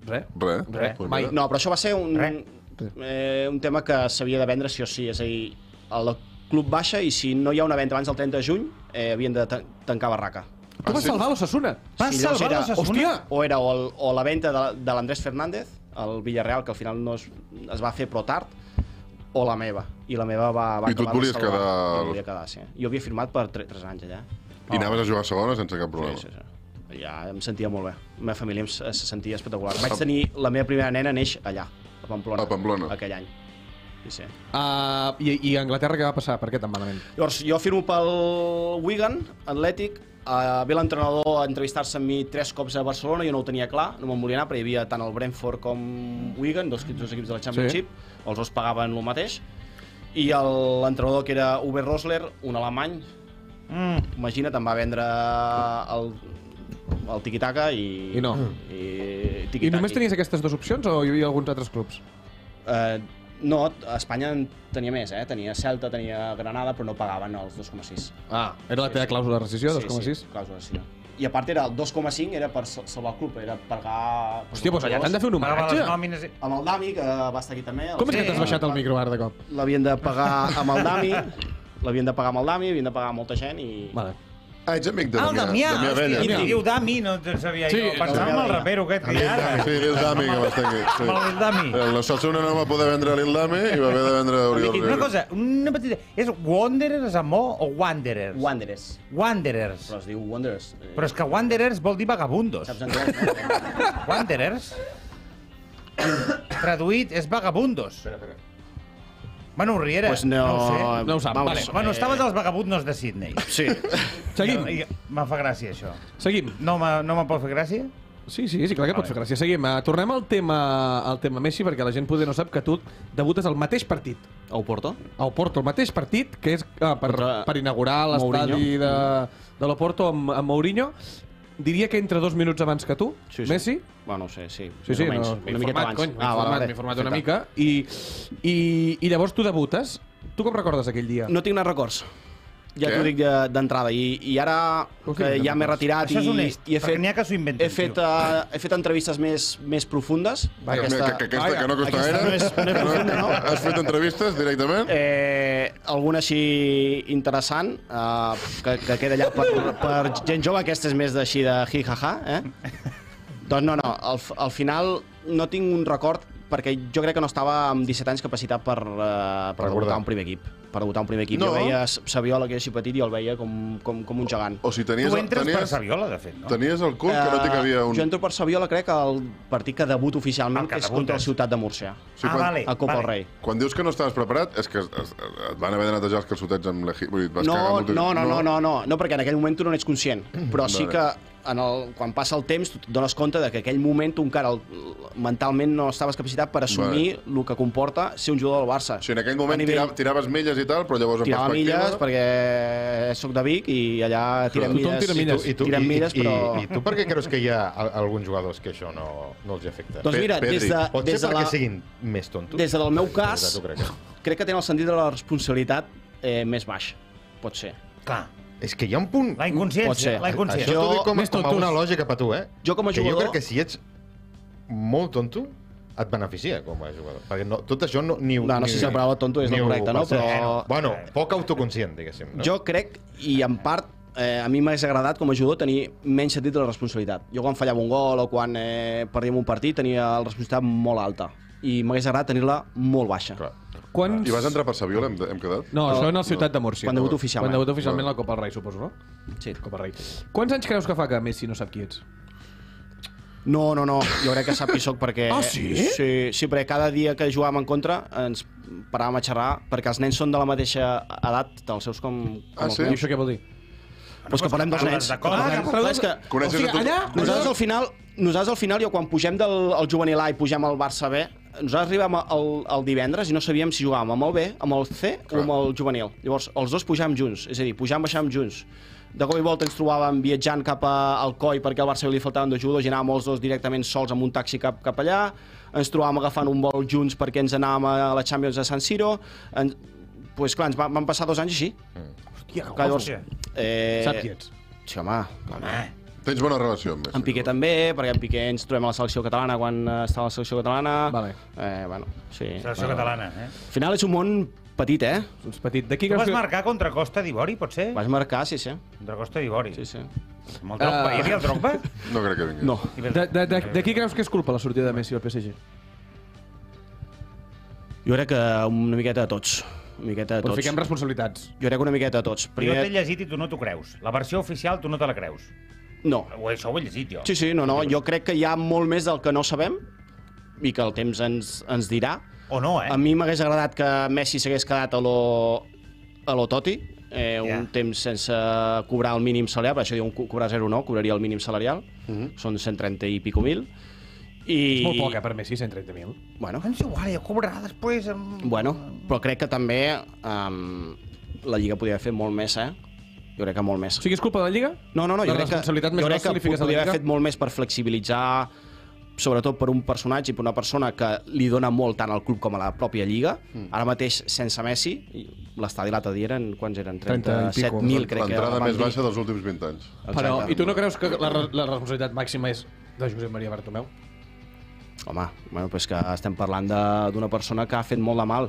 Res. Res. Res. Pues Mai. mira. No, però això va ser un, Res. eh, un tema que s'havia de vendre sí o sí. És a dir, el club baixa i si no hi ha una venda abans del trenta de juny, eh, havien de ta tancar barraca. Tu vas sí? salvar l'Osasuna. Vas Sí, llavors salvar era- l'Osasuna? Hòstia! O era o, el, o la venda de, de l'Andrés Fernández, al Villarreal, que al final no es, es va fer però tard, o la meva. I la meva va, va I tu et acabar de volies salvar. quedar- Jo volia quedar, sí. Jo havia firmat per tres anys allà. I anaves a jugar a segona sense cap problema. Sí, sí, sí. Ja em sentia molt bé. La meva família em se se sentia espectacular. Vaig tenir la meva primera nena neix allà, a Pamplona. A Pamplona. Aquell any. Sí, sí. Uh, i, I a Anglaterra què va passar? Per què tan malament? Llavors, jo firmo pel Wigan, Atlètic, uh, ve l'entrenador a entrevistar-se amb mi tres cops a Barcelona, jo no ho tenia clar, no me'n volia anar, perquè hi havia tant el Brentford com Wigan, dos, dos equips de la Championship, sí. Els dos pagaven el mateix, i l'entrenador, que era Uwe Rosler, un alemany, mm. imagina't, em va vendre el, el tiki-taka i... I no. I, I només tenies aquestes dues opcions o hi havia alguns altres clubs? Uh, no, a Espanya en tenia més, eh? Tenia Celta, tenia Granada, però no pagaven els dos coma sis. Ah, era la teva clàusula de rescisió, dos coma sis? Sí, sí, clàusula de rescisió. I a part era el dos coma cinc, era per sal- salvar el club, era pagar... Hòstia, doncs allà t'han de fer un Pagava homenatge. les nòmines... Amb el Dami, que va estar aquí també... el- Com és que Sí. t'has baixat el micro ara de cop? L'havien de pagar amb el Dami, l'havien de pagar amb el Dami, havien de pagar molta gent i... Vale. Ah, ets amic de Ah, el Damià, Damià! Damià Vella. Hòstia, diu Dami, no en sabia Sí, jo. Pensava en el rapero aquest que hi ha ara. Sí, Lil Dami, que va estar aquí. Sí. Amb el Dami. El Osasuna no va poder vendre Lil Dami i va haver de vendre Oriol I una Riera. cosa, una petita... És Wanderers amb O o Wanderers? Wanderers. Wanderers. Però es diu Wanderers. Eh, Però és que Wanderers vol dir vagabundos. Saps anglès, no? Wanderers. Traduït és vagabundos. Espera, espera. Bueno, Riera, Pues no... no ho sé. No ho sap. Vamos, Vale. Bueno, eh, estaves als vagabundos de Sydney. Sí. Seguim, I- Me fa gràcia, això. seguim. No me, no me pot fer gràcia? Sí, sí, sí, clar que pot fer gràcia. Seguim. Uh, tornem al tema, al tema Messi, perquè la gent poder no sap que tu debutes al mateix partit. A Oporto? A Oporto, el mateix partit, que és uh, per, Contra per inaugurar l'estadi de, de l'Oporto amb, amb Mourinho. Diria que entre dos minuts abans que tu, Sí, sí. Messi. Bueno, no sé, sí. Sí, sí, més o menys, no, una m'he miqueta informat, abans. cony, m'he Ah, informat, vale, m'he informat vale. una mica. I, i, I llavors tu debutes. Tu com recordes aquell dia? No tinc res records. Ja Què? t'ho dic de- d'entrada. I, I ara Com que que ja m'he retirat Això és i, honest, i he perquè fet, n'hi ha que s'ho inventen, he fet, tio. uh, he fet entrevistes més, més profundes. Que, que, que, aquesta, que no costa aquesta gaire. no és- no és profunda, no? Has fet entrevistes directament? Eh, alguna així interessant, uh, que, que queda allà per, per gent jove, aquesta és més d'així de hi-ha-ha, eh? Doncs no, no, al, al final no tinc un record perquè jo crec que no estava amb disset anys capacitat per, uh, per debutar un primer equip. Per debutar un primer equip. No. Jo veia Saviola, que era així petit, i el veia com, com, com un gegant. O si tenies, Tu entres per tenies, Saviola, de fet, no? tenies el cul que no t'hi cabia un... Jo entro per Saviola, crec que el partit que debut oficialment El que és debutes. contra la ciutat de Múrcia, Sí, Ah, quan, vale. a Copa del vale. Rei. Quan dius que no estaves preparat, és que es, es, et van haver de netejar els calçotets amb l'equip. Vull dir, et vas cagar No, moltes- no, no, no, no, no, no, perquè en aquell moment tu no n'ets conscient, però sí Vale. que en el, quan passa el temps tu et dones compte de que aquell moment tu encara el, mentalment no estaves capacitat per assumir el que comporta ser un jugador del Barça. O sigui, en aquell moment A nivell- tira, tiraves milles i tal, però llavors en Tirava perspectiva... milles perquè sóc de Vic i allà tirem Tothom milles, tira milles. I tu, tirem i, milles, i, però... i, I tu per què creus que hi ha al- alguns jugadors que això no, no els afecta? Doncs mira, Pedri. des, de, Pot ser des, de perquè la, siguin més tontos? des del meu cas, Tu crec que... crec que tenen el sentit de la responsabilitat eh, més baix. Pot ser. Clar, És que hi ha un punt... la Pot inconsciència, ser. la Això inconsciència. Jo- t'ho dic com, més com a tontos. una lògica per tu, eh? Jo com a Que jo jugador- crec que si ets molt tonto, et beneficia com a jugador. Perquè no, tot això no, ni... No, no sé si la paraula tonto és la ni ho correcta, no? percep. Però Bueno, poc autoconscient, diguéssim. No? jo crec, i en part, eh, a mi m'hagués agradat com a jugador tenir menys sentit de la responsabilitat. Jo quan fallava un gol o quan eh, perdíem un partit tenia la responsabilitat molt alta i m'hagués agradat tenir-la molt baixa. Clar. Quants... I vas entrar per Saviola, hem, hem quedat? No, això en el Ciutat de Múrcia. Quan debuta oficialment. Quan debuta oficialment la Copa del Rei, suposo, no? Sí. Copa del Rei. Quants anys creus que fa que Messi no sap qui ets? No, no, no, jo crec que sap qui soc perquè... Ah, sí? Sí, sí, perquè cada dia que jugàvem en contra ens paràvem a xerrar perquè els nens són de la mateixa edat dels seus com, com Ah, els sí? I meus. això què vol dir? Pues que parlem dels nens. de coses. Que parlem- Ah, que parleu Clar, és que Coneixes O sigui, a tot- allà... nosaltres al final, nosaltres al final, jo quan pugem del el juvenil A i pugem al Barça B, nosaltres arribem al, al divendres i no sabíem si jugàvem amb el B, amb el C o amb el juvenil. Llavors, els dos pujàvem junts, és a dir, pujàvem, baixàvem junts. De cop i volta ens trobàvem viatjant cap a Alcoi perquè al Barça li faltaven dos jugadors i anàvem els dos directament sols amb un taxi cap, cap allà. Ens trobàvem agafant un vol junts perquè ens anàvem a la Champions de San Siro. En... Pues clar, ens va, van passar dos anys així. Hòstia, Clar, llavors, hòstia. eh... Sap qui ets. Sí, home, home. Tens bona relació amb Messi? En Piqué també, perquè en Piqué ens trobem a la selecció catalana quan uh, estava a la selecció catalana. Vale. Eh, bueno, sí. Selecció catalana, eh? Al final és un món petit, eh? És petit. D'aquí Tu creus vas que... marcar contra Costa d'Ivori, pot ser? Vaig marcar, sí, sí. Contra Costa d'Ivori. Sí, sí. Amb el Drogba. Ah. Hi havia el Drogba? No crec que vingui. No. De, de, de, de qui creus que és culpa la sortida de Messi al P S G? Jo crec que una miqueta de tots. Una miqueta de Però tots. fiquem responsabilitats. Jo crec que una miqueta de tots. Però jo t'he llegit i tu no t'ho creus. La versió oficial tu no te la creus. No. O això ho he llegit jo. Sí, sí, no, no. Jo crec que hi ha molt més del que no sabem i que el temps ens, ens dirà. O no, eh? A mi m'hagués agradat que Messi s'hagués quedat a lo, a lo Totti, eh, un Ja. temps sense cobrar el mínim salarial, per això diu cobrar zero no, cobraria el mínim salarial, són cent trenta i pico mil. I... És molt poc, eh, per Messi, cent trenta mil. Bueno, Doncs igual, ja cobrarà després amb... bueno, però crec que també um, la Lliga podria haver fet molt més, eh? Jo crec que molt més. O sigui, és culpa de la Lliga? No, no, no, La jo crec que, responsabilitat més jo crec grossa que li fiques a la podria haver Lliga? fet molt més per flexibilitzar, sobretot per un personatge i per una persona que li dona molt tant al club com a la pròpia Lliga. Mm. Ara mateix, sense Messi, l'estadi l'altre dia eren, quants eren? trenta i pico. trenta-set mil, crec que L'entrada van més dir. baixa dels últims vint anys. Però, Exacte. i tu no creus que la, re- la responsabilitat màxima és de Josep Maria Bartomeu? Home, bueno, però és que estem parlant de- d'una persona que ha fet molt de mal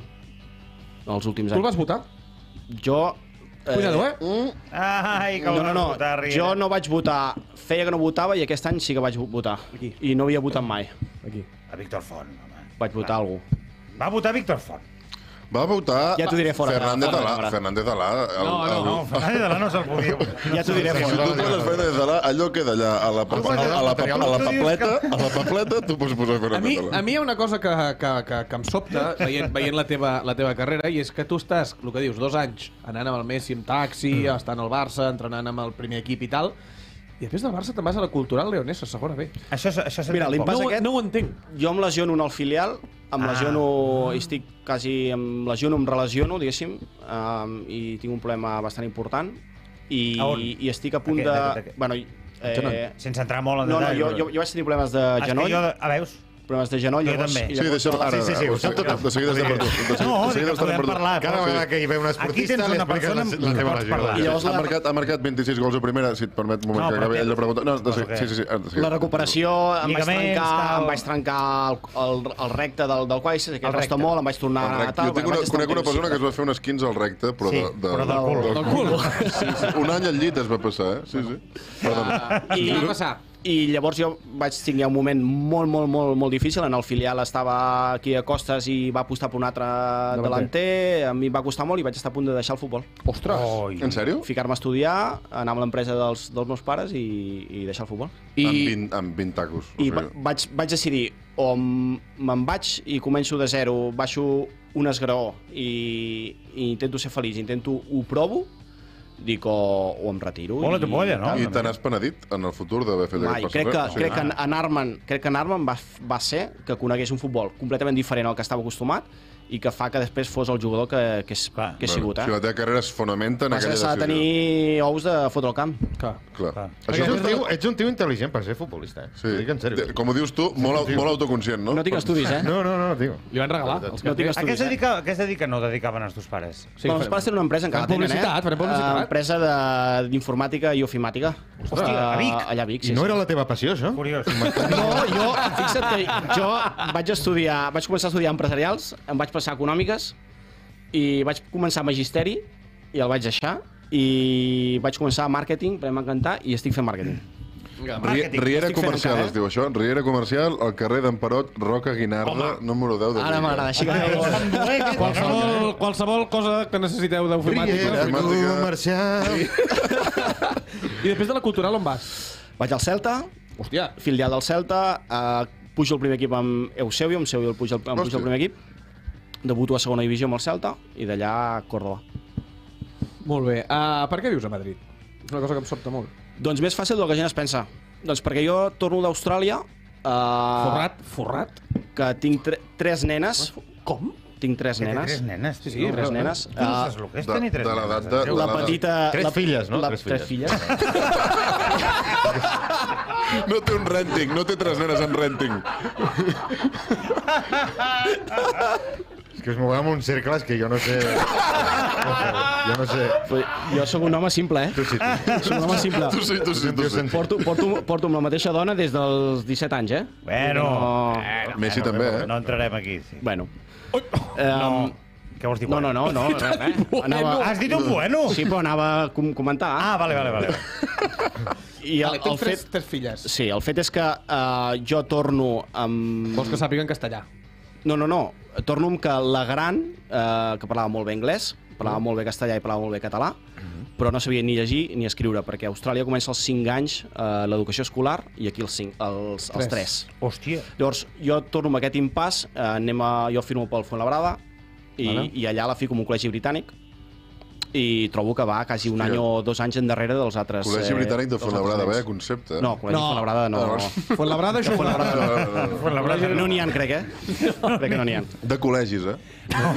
els últims Tu el anys. vas votar? Jo... Cuidado, eh? Ai, que el No, no, vas no, votar, Riera. jo no vaig votar. Feia que no votava i aquest any sí que vaig votar. Aquí. I no havia votat mai. Aquí. A Víctor Font, home. Vaig votar algú. Va votar Víctor Font. Va votar Ja t'ho diré fora de- Fernández fora de Alà. càmera. Fernández Alà. El, No, no, el, No, Fernández de la no se'l podia. Ja t'ho diré Si fora. tu poses Fernández Alà, allò queda allà a la, a la, a la, a la papleta, a la papleta, tu pots posar A mi, Fernández a Alà. mi hi ha una cosa que, que, que, que em sobta veient, veient la, teva, la teva carrera i és que tu estàs, el que dius, dos anys anant amb el Messi en taxi, mm. estant al Barça, entrenant amb el primer equip i tal, i després del Barça te'n vas a la Cultural Leonesa, segona B. Això, és- això és Mira, l'impàs No, ho- aquest... no ho entenc. Jo em lesiono en el filial, em Ah. lesiono, estic quasi, em lesiono, em relaciono, diguéssim, um, i tinc un problema bastant important, i, A on? i estic a punt Aquest, de... aquest, aquest. Bueno, eh, Sense entrar molt en no, no, detall. jo, però- jo, jo vaig tenir problemes de Ah, és que genoll, Jo, a veus? problemes de genoll, Jo llavors... també. i Sí, llavors- deixa'm... Ara, Sí, sí, sí, ho sap tot. de seguida estem per tu. De seguida, No, de dic seguida que estem podem per tu. parlar. Cada però- vegada que hi ve un Aquí esportista, tens li una expliques persona la, amb la qui teva pots lesió. parlar. I llavors Ha la, marcat, ha marcat vint-i-sis gols a primera, si et permet un moment No, que però acabi té- ell de preguntar. No, de, Cosa sí, que- sí, sí, de seguida. la recuperació em vaig Lligaments, trencar, tal. em vaig trencar el, el, el recte del, del quadriceps, que El costa recte. molt, em vaig tornar El a recte. tal... Jo tinc una, vaig estar conec un una temps- persona que es va fer un esquins al recte, però, Sí, de, de, però del cul. del cul. Sí, sí. Un any al llit es va passar, eh? Sí, sí. Perdona. I I, què va passar? I llavors jo vaig tenir un moment molt, molt, molt, molt difícil. En el filial estava aquí a Costes i va apostar per un altre delanter. A mi em va costar molt i vaig estar a punt de deixar el futbol. Ostres! Oi. En sèrio? Ficar-me a estudiar, anar amb l'empresa dels, dels meus pares i, i deixar el futbol. I... Amb, I, vint, amb vint tacos. I o va, sigui, vaig, vaig decidir o m- me'n vaig i començo de zero, baixo un esgraó i, i intento ser feliç, intento, ho provo, dic o, o em retiro. Hola, tu polla, no? I te n'has penedit en el futur d'haver fet Mai. aquest Crec que, passaporte? crec que en- anar-me'n crec que anar-me'n va, va ser que conegués un futbol completament diferent al que estava acostumat i que fa que després fos el jugador que, que, és, Clar. que he sigut. Si la Eh? teva carrera es fonamenta en Passa que aquella s'ha de decisió. tenir ous de fotre al camp. clar. Clar. Clar. Ets Això un, és tio, ets un tio intel·ligent per ser futbolista, eh? Sí. Ho dic en sèrio. Com ho dius tu, molt, au- molt autoconscient, no? No tinc estudis, eh? No, no, no, tio. Li van regalar els No tinc carters. A què estudis, es eh? dedica, a què es dedica no dedicaven els teus pares? Sí, bueno, els pares tenen una empresa, encara Fan tenen, eh? publicitat, farem publicitat. Eh, empresa de- d'informàtica i ofimàtica. Hòstia, a Vic? Allà a Vic, sí. I no sí. era la teva passió, això? Curiós. No, jo, fixa't que jo vaig estudiar, vaig començar a estudiar empresarials, em vaig passar a econòmiques i vaig començar magisteri i el vaig deixar i vaig començar a màrqueting, perquè m'encantà, i estic fent màrqueting. Rie- Màrqueting. Riera Estic fent Comercial encara, eh? es diu això. Riera Comercial, al carrer d'Emperot, Roca Guinarda, número deu de Ara Vic. m'agrada, així que... Qualsevol, qualsevol cosa que necessiteu d'ofimàtica. Riera Ofimàtica. Comercial. I després de la cultural on vas? Vaig al Celta, Hòstia, filial del Celta, eh, pujo el primer equip amb Eusebio, amb Eusebio el pujo, el, em pujo Hòstia. el primer equip, debuto a segona divisió amb el Celta i d'allà a Córdoba. molt bé. Uh, per què vius a Madrid? És una cosa que em sobta molt. Doncs més fàcil del que la gent es pensa. Doncs perquè jo torno d'Austràlia, eh, Forrat, forrat. que tinc tre tres nenes, Com? tinc tres Que té nenes, tres nenes. Sí, sí, tio. tres nenes. Tu no Eh, saps el que és de- tenir tres de l'edat nenes. de- Déu. la la- petita... Tres la, filles, no? La, Tres tres filles. filles. No té un renting, no té tres nenes en renting. que us moveu en uns cercles que jo no sé... Jo no sé... Jo sóc un home simple, eh? Tu sí, tu. Soc un home simple. Tu sí, tu sí, tu sí. Porto, porto, porto amb la mateixa dona des dels disset anys, eh? Bueno, No. bueno, Messi bueno, també, bueno, eh? No entrarem aquí. Sí. Bueno. No. Què vols dir? No, no, no, no, res, res. Anava... Has dit un bueno? Sí, però anava a com comentar. Ah, vale, vale, vale. I el, Vale, el tens tres, fet... tres filles. Sí, el fet és que uh, jo torno amb... Vols que sàpiguen castellà? No, no, no. Torno amb que la gran, uh, que parlava molt bé anglès, parlava molt bé castellà i parlava molt bé català, però no sabia ni llegir ni escriure, perquè a Austràlia comença als cinc anys uh, l'educació escolar i aquí els cinc, els, els tres. Hòstia. Llavors, jo torno amb aquest impàs, uh, anem a, jo firmo pel Fuenlabrada i, Vale. i allà la fico en un col·legi britànic i trobo que va quasi un Hòstia. any o dos anys endarrere dels altres... Col·legi britànic de dels Fuenlabrada, altres veia nens. concepte. No, col·legi No. Fuenlabrada no. Ah, no. Fuenlabrada, això Fuenlabrada. No n'hi ha, crec, eh? Crec que no n'hi ha. De col·legis, eh?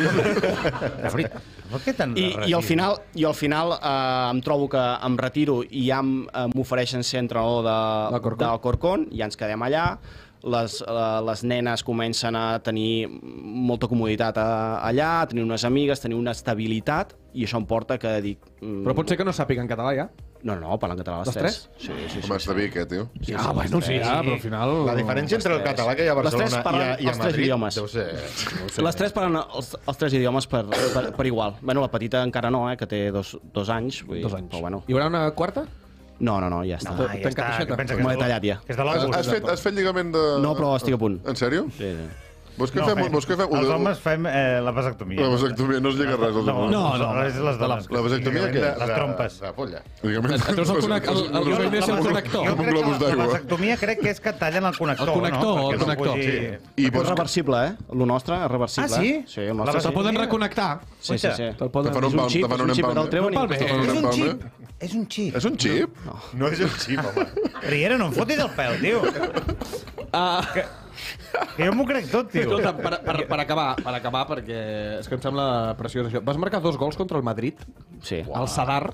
De veritat. Per què tan I, i al final, i al final eh, em trobo que em retiro i ja em- eh, m'ofereixen ser entrenador de, Del Corcón. del Corcón, ja ens quedem allà, les, eh, les nenes comencen a tenir molta comoditat a, allà, a tenir unes amigues, tenir una estabilitat, i això em porta que dic... mm, Però pot ser que no sàpiguen català, ja? No, no, parlen català les Les tres. tres? Sí, sí, sí. Home, està bé, aquest, tio. sí, Ah, sí, bueno, les sí, tres. ja, però al final... La diferència entre el català que hi ha a Les tres Barcelona i parlen a, i a els tres Madrid idiomes. deu ser... No ho sé. Les tres parlen els, els tres idiomes per, per, per igual. Bueno, la petita encara no, eh, que té dos, dos anys. Vull dir, Dos anys. Però bueno. Hi haurà una quarta? No, no, no, ja està. Ah, T'ha ja està. encaixat? Que pensa M'ho que he és de- tallat ja. que és de Has, l'August. has, fet, has fet lligament de... No, però estic a punt. En sèrio? Sí, sí. Vols que fem... Vols que fem... Els homes fem eh, la vasectomia. La vasectomia no es lliga res. als No, homes. no, no. Les, les dones. La vasectomia què? Les trompes. La polla. Lligament... Et treus el connect- el- el que venia a ser el connector. Jo Com un crec que globus la, la d'aigua. vasectomia crec que és que et tallen el connector, El connector, no? el Perquè connector, No pugi... I Però és vols que... reversible, eh? El nostre és reversible. Ah, sí? Sí, el La nostre... Te'l poden reconnectar. Sí, sí, sí. Te'l poden... Te fan un És un pal- xip, te fan és un un xip que te'l empalme. treuen i... Un palme. te fan És un un empalme. xip. És un xip. És un xip? No és el xip, home. Riera, no em fotis el pèl, tio. Ah, Que, que jo m'ho crec tot, tio. escolta, per, per, per acabar, per acabar, perquè és que em sembla preciós això. Vas marcar dos gols contra el Madrid, Sí. al Sadar.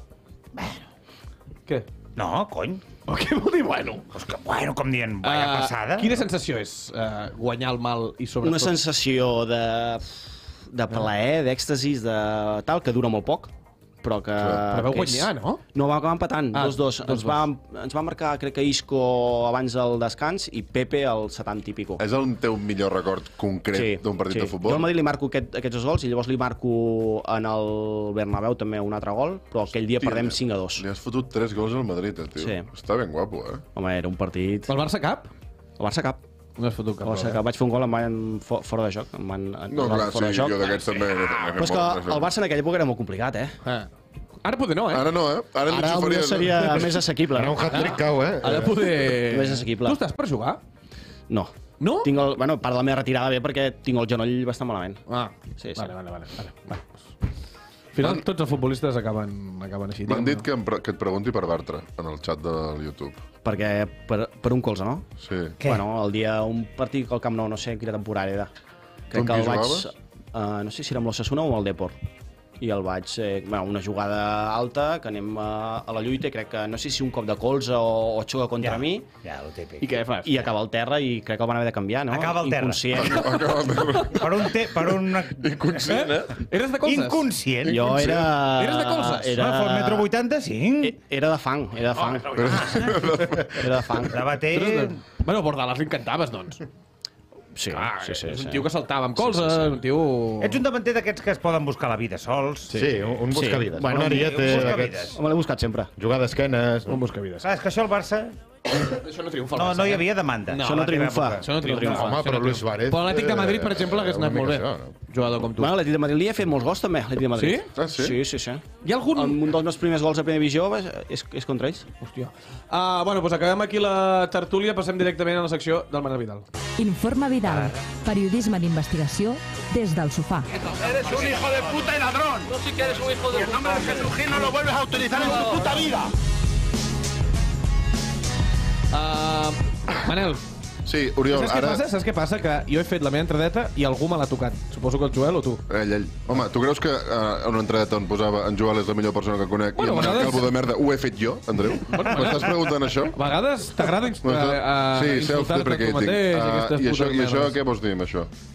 Què? No, cony. O què vol dir bueno? Pues que, bueno, com dient, vaya Ah, passada. Quina sensació és uh, guanyar el mal i sobretot... Una sensació de... de plaer, d'èxtasis, de tal, que dura molt poc, però que... Però vau que és- guanyar, no? No, va acabar empatant, Ah, dos dos. dos Ens va, ens va marcar, crec que Isco abans del descans i Pepe al setanta i pico. És el teu millor record concret d'un partit de futbol? Jo al Madrid li marco aquest, aquests dos gols i llavors li marco en el Bernabéu també un altre gol, però aquell dia Hòstia, perdem cinc a dos. Li has fotut tres gols al Madrid, eh, tio. Sí. Està ben guapo, eh? Home, era un partit... El Barça cap? El Barça cap. No has fotut cap. El Barça cap. Vaig fer un gol, em van fo- fora de joc. Em van, No, clar, fora sí, de joc. jo d'aquests també... n'he- n'he fet Però és que molt, n'he fet el Barça en aquella època era molt complicat, eh? Ah. Ara poder no, eh? Ara no, eh? Ara, Ara ens potser oferien- seria més assequible. Ara un hat-trick cau, eh? Ara poder... Més assequible. Tu estàs per jugar? No. No? Tinc el, bueno, part de la meva retirada bé perquè tinc el genoll bastant malament. Ah, Sí, sí. Vale, vale, vale. vale. vale. Al final, tots els futbolistes acaben, acaben així. M'han digue'm. dit que, em pre que et pregunti per Bartra, en el xat del YouTube. Perquè per, per un colze, no? Sí. Què? Bueno, el dia, un partit al Camp Nou, no sé quina temporada era. Tu Crec amb que qui el vaig... jugaves? Uh, no sé si era amb l'Ossassuna o amb el Depor. I el vaig... Eh, bueno, una jugada alta, que anem a, a la lluita, i crec que no sé si un cop de colze o, o xuga contra Ja, mi, ja, el típic. I què fas? i acaba al terra, i crec que el van haver de canviar, no? Acaba al terra. Inconscient. Acaba de... Per un... Te, per un... Inconscient, eh? Eres de colzes? Inconscient. Jo era... Eres de colzes? Era... Era... Fa un metro vuitanta-cinc. E- Era de fang, era de fang. Era de fang. De Tu bater... eres de... Bueno, Bordalàs li encantaves, doncs. Sí, Ah, sí, sí. és un sí. tio que saltava amb colzes, Sí, sí, sí. un tio... Ets un davanter d'aquests que es poden buscar la vida sols. Sí, sí un, un buscavides. Bueno, un un ariete buscavides. d'aquests. Home, l'he buscat sempre. Jugar d'esquenes. Un buscavides. Saps que això al Barça Això no triomfa. al no, Barça, no hi eh? havia demanda. No, Això no a la teva triomfa. època. Això no triomfa. Home, Això però no Luis triomfa. Suárez... Però l'Atlètic de Madrid, per exemple, hagués una anat molt bé. mica això, no? Jugador com tu. Bueno, l'Atlètic de Madrid li ha fet molts gols, també, l'Atlètic de Madrid. Sí? Ah, sí? Sí, sí, sí. Hi ha algun... Un dels meus primers gols a primera divisió va- és, és contra ells. Hòstia. Uh, bueno, doncs acabem aquí la tertúlia, passem directament a la secció del Manel Vidal. Informe Vidal. Periodisme d'investigació des del sofà. Eres un hijo de puta y ladrón. No, sí que eres un hijo de puta. El nombre de Jesús Gil no lo vuelves a utilizar en tu puta vida. Uh, Manel, Sí, Oriol, saps què ara... passa? Saps què passa? Que jo he fet la meva entradeta i algú me l'ha tocat. Suposo que el Joel o tu. Ell, ell. Home, tu creus que uh, una entradeta on posava en Joel és la millor persona que conec Bueno, i en a Manel vegades- Calvo de merda ho he fet jo, Andreu? M'estàs preguntant això? A vegades t'agrada ins- uh, uh, sí, insultar-te tu self-deprecating. mateix, Uh, aquestes I això, putes I això merdes. què vols dir amb això?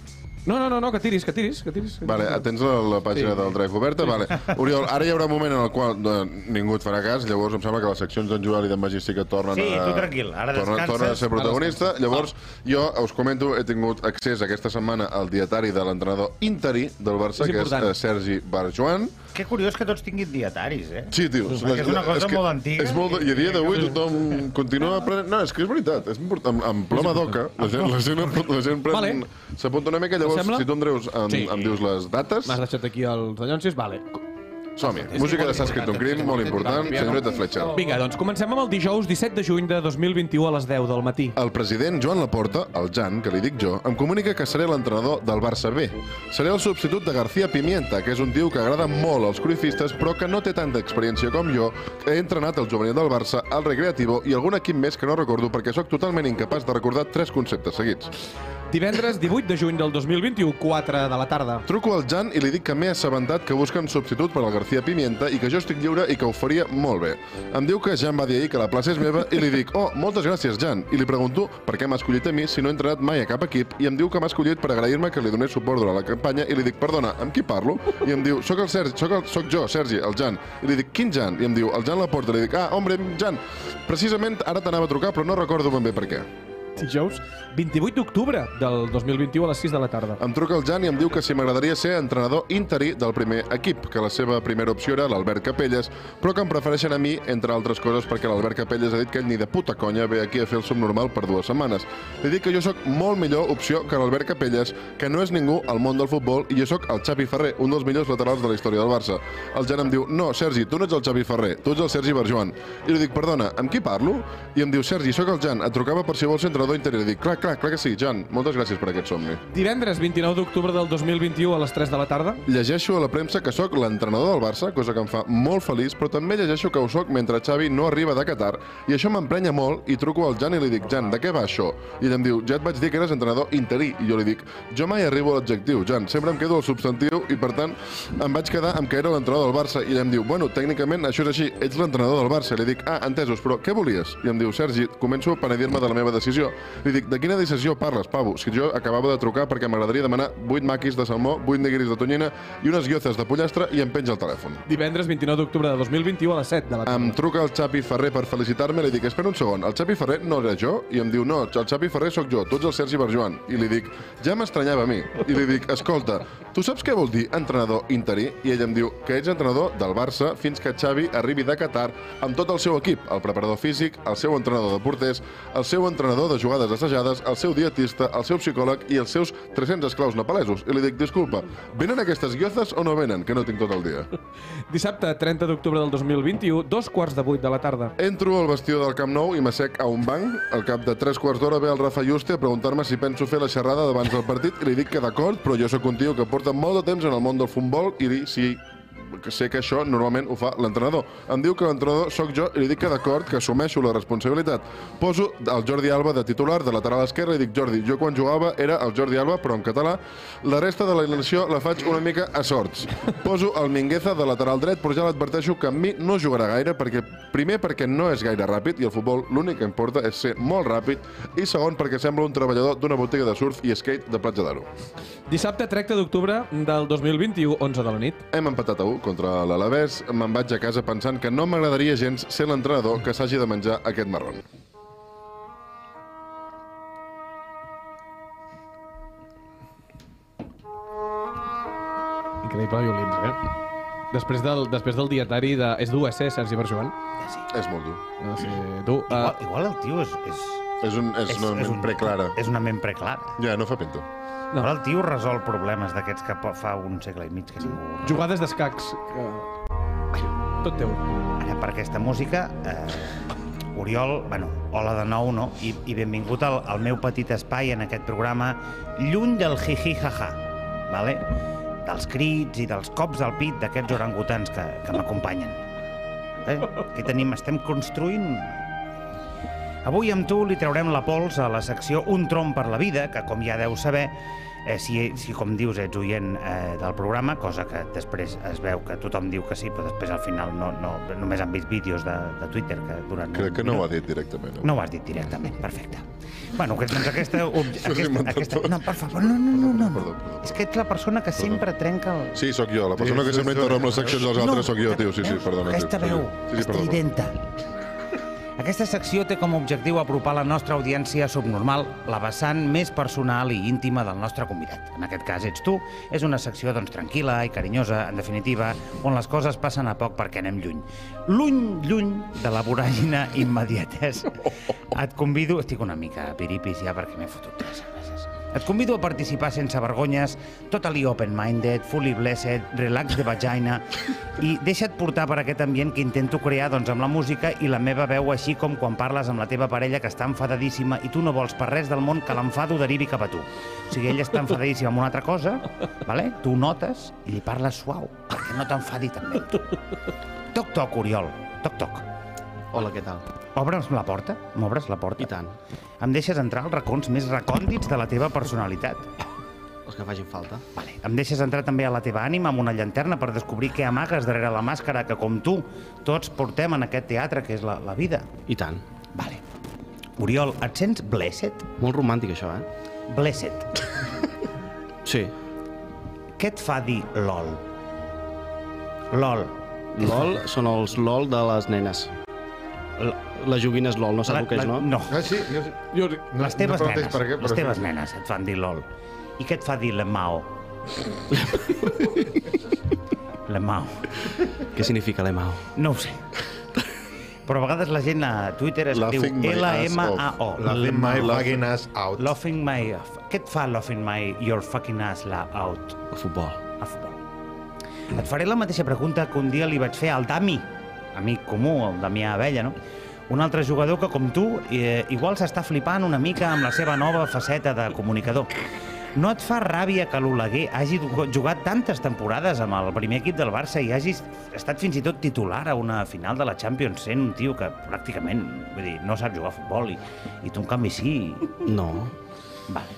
No, no, no, no, que tiris, que tiris. Que tiris. Vale, tens la, la pàgina sí. del Drive oberta? Sí. Vale. Oriol, ara hi haurà un moment en el qual no, ningú et farà cas, llavors em sembla que les seccions d'en Joel i d'en Magí sí que tornen sí, a... Sí, tu tranquil, ara tornen, descanses. Tornen a ser protagonista. Llavors, jo us comento, he tingut accés aquesta setmana al dietari de l'entrenador interí del Barça, és que és uh, Sergi Barjuan. Que curiós que tots tinguin dietaris, eh? Sí, tio. És, és una cosa és molt antiga. És molt, I a dia d'avui tothom continua aprenent... No, és que és veritat. És important. Amb ploma d'oca, la gent, la gent, la gent pren... Vale. S'apunta una mica, llavors, si tu, Andreus, em, sí. em dius les dates... M'has deixat aquí els dallonsis, vale. Som-hi. Música de S'ha escrit un crim, molt important, senyoreta Fletcher. Vinga, doncs comencem amb el dijous disset de juny de dos mil vint-i-u a les deu del matí. El president Joan Laporta, el Jan, que li dic jo, em comunica que seré l'entrenador del Barça B. Seré el substitut de García Pimienta, que és un tio que agrada molt als cruifistes, però que no té tanta experiència com jo. He entrenat el juvenil del Barça, el Recreativo i algun equip més que no recordo perquè sóc totalment incapaç de recordar tres conceptes seguits. Divendres divuit de juny del dos mil vint-i-u, quatre de la tarda. Truco al Jan i li dic que m'he assabentat que busquen substitut per al García Pimienta i que jo estic lliure i que ho faria molt bé. Em diu que ja em va dir ahir que la plaça és meva i li dic, oh, moltes gràcies, Jan. I li pregunto per què m'ha escollit a mi si no he entrenat mai a cap equip i em diu que m'ha escollit per agrair-me que li donés suport durant la campanya i li dic, perdona, amb qui parlo? I em diu, soc el Sergi, soc, el, soc jo, Sergi, el Jan. I li dic, quin Jan? I em diu, el Jan Laporta. Li dic, ah, hombre, Jan, precisament ara t'anava a trucar però no recordo ben bé per què. Dijous vint-i-vuit d'octubre del dos mil vint-i-u a les sis de la tarda. Em truca el Jan i em diu que si m'agradaria ser entrenador interí del primer equip, que la seva primera opció era l'Albert Capelles, però que em prefereixen a mi, entre altres coses, perquè l'Albert Capelles ha dit que ell ni de puta conya ve aquí a fer el subnormal per dues setmanes. Li dic que jo sóc molt millor opció que l'Albert Capelles, que no és ningú al món del futbol, i jo sóc el Xavi Ferrer, un dels millors laterals de la història del Barça. El Jan em diu, no, Sergi, tu no ets el Xavi Ferrer, tu ets el Sergi Barjuan. I li dic, perdona, amb qui parlo? I em diu, Sergi, sóc el Jan, et trucava per si vols ser entrenador interí. I dic, clar, clar, clar que sí, Jan, moltes gràcies per aquest somni. Divendres vint-i-nou d'octubre del dos mil vint-i-u a les tres de la tarda. Llegeixo a la premsa que sóc l'entrenador del Barça, cosa que em fa molt feliç, però també llegeixo que ho sóc mentre Xavi no arriba de Qatar, i això m'emprenya molt, i truco al Jan i li dic, Jan, de què va això? I ell em diu, ja et vaig dir que eres entrenador interí, i jo li dic, jo mai arribo a l'adjectiu, Jan, sempre em quedo al substantiu, i per tant em vaig quedar amb que era l'entrenador del Barça, i ell em diu, bueno, tècnicament això és així, ets l'entrenador del Barça. I li dic, ah, entesos, però què volies? I em diu, Sergi, començo a penedir-me de la meva decisió. Li dic, de quina decisió parles, pavo? Si jo acabava de trucar perquè m'agradaria demanar vuit maquis de salmó, vuit neguiris de tonyina i unes guiozes de pollastre i em penja el telèfon. Divendres vint-i-nou d'octubre de dos mil vint-i-u a les set de la tarda. Em truca el Xavi Ferrer per felicitar-me, li dic, espera un segon, el Xavi Ferrer no era jo? I em diu, no, el Xavi Ferrer sóc jo, tu ets el Sergi Barjuan. I li dic, ja m'estranyava a mi. I li dic, escolta, tu saps què vol dir entrenador interí? I ell em diu que ets entrenador del Barça fins que Xavi arribi de Qatar amb tot el seu equip, el preparador físic, el seu entrenador de porters, el seu entrenador de jugades assajades, el seu dietista, el seu psicòleg i els seus tres-cents esclaus nepalesos. I li dic, disculpa, venen aquestes guiozes o no venen? Que no tinc tot el dia. Dissabte, trenta d'octubre del dos mil vint-i-u, dos quarts de vuit de la tarda. Entro al vestidor del Camp Nou i m'assec a un banc. Al cap de tres quarts d'hora ve el Rafa Juste a preguntar-me si penso fer la xerrada d'abans del partit i li dic que d'acord, però jo sóc un tio que porta molt de temps en el món del futbol i si que sé que això normalment ho fa l'entrenador. Em diu que l'entrenador sóc jo i li dic que d'acord, que assumeixo la responsabilitat. Poso el Jordi Alba de titular, de lateral esquerre, i dic, Jordi, jo quan jugava era el Jordi Alba, però en català. La resta de la alineació la faig una mica a sorts. Poso el Mingueza de lateral dret, però ja l'adverteixo que amb mi no jugarà gaire, perquè primer perquè no és gaire ràpid, i el futbol l'únic que importa és ser molt ràpid, i segon perquè sembla un treballador d'una botiga de surf i skate de Platja d'Aro. Dissabte, trenta d'octubre del dos mil vint-i-u, onze de la nit. Hem empatat a u contra l'Alavés. Me'n vaig a casa pensant que no m'agradaria gens ser l'entrenador que s'hagi de menjar aquest marron. Increïble violins, eh? Després del, després del dietari de... És dur, eh, ser Sergi Barjuan? Sí. És molt dur. No sé, tu... Igual, Uh... igual el tio és... És, és, un, és, és una ment un, preclara. És una ment preclara. Ja, no fa pinta. No. Però el tio resol problemes d'aquests que fa un segle i mig que ningú... Jugades d'escacs. Que... Tot teu. Ara, per aquesta música, eh, Oriol, bueno, hola de nou, no? I, i benvingut al, al meu petit espai en aquest programa, lluny del jiji-jaja, vale? Dels crits i dels cops al pit d'aquests orangutans que, que m'acompanyen. Eh? Aquí tenim, estem construint... Avui amb tu li traurem la pols a la secció Un trom per la vida, que com ja deu saber, eh, si, si, com dius, ets oient eh, del programa, cosa que després es veu que tothom diu que sí, però després al final no, no, només han vist vídeos de, de Twitter que durant... Crec que no ho ha dit directament. No ho has dit directament, perfecte. Bueno, que, doncs aquesta... aquesta, aquesta no, per favor, no, no, no, no. Perdó, perdó. És que ets la persona que sempre trenca el... Sí, sóc jo. La persona que sempre interromp les seccions dels altres sóc jo, tio. Sí, sí, perdona. Aquesta veu estridenta. Aquesta secció té com a objectiu apropar la nostra audiència subnormal, la vessant més personal i íntima del nostre convidat. En aquest cas ets tu. És una secció doncs, tranquil·la i carinyosa, en definitiva, on les coses passen a poc perquè anem lluny. Lluny, lluny de la voràgina immediatesa. Et convido... Estic una mica piripis ja perquè m'he fotut tres cerveses. Et convido a participar sense vergonyes, totally open-minded, fully blessed, relax de vagina, i deixa't portar per aquest ambient que intento crear doncs, amb la música i la meva veu, així com quan parles amb la teva parella que està enfadadíssima i tu no vols per res del món que l'enfado derivi cap a tu. O sigui, ella està enfadadíssima amb una altra cosa, vale? Tu ho notes i li parles suau, perquè no t'enfadi també amb tu. Toc, toc, Oriol. Toc, toc. Hola, què tal? Obre'ns la porta? M'obres la porta? I tant. Em deixes entrar als racons més recòndits de la teva personalitat. Els que facin falta. Vale. Em deixes entrar també a la teva ànima amb una llanterna per descobrir què amagues darrere la màscara que, com tu, tots portem en aquest teatre que és la, la vida. I tant. Vale. Oriol, et sents blessed? Molt romàntic, això, eh? Blessed. Sí. Què et fa dir LOL? LOL. LOL són els LOL de les nenes. L les joguines LOL, no saps el que és, no? No. Ah, sí? Jo, Jo, Les teves no nenes, per què, les però teves sí. nenes et fan dir LOL. I què et fa dir Lemao? Lemao. Què significa l'Emao? No ho sé. Però a vegades la gent a Twitter es diu Laughing my L M A O. Laughing my fucking ass out. Laughing my... Què et fa laughing my your fucking ass la out? El futbol. A futbol. Et faré la mateixa pregunta que un dia li vaig fer al Dami, amic comú, el Damià Abella, no? Un altre jugador que, com tu, eh, igual s'està flipant una mica amb la seva nova faceta de comunicador. No et fa ràbia que l'Oleguer hagi jugat tantes temporades amb el primer equip del Barça i hagi estat fins i tot titular a una final de la Champions sent un tio que pràcticament, vull dir, no sap jugar a futbol i, i tu en canvi sí? No. Vale.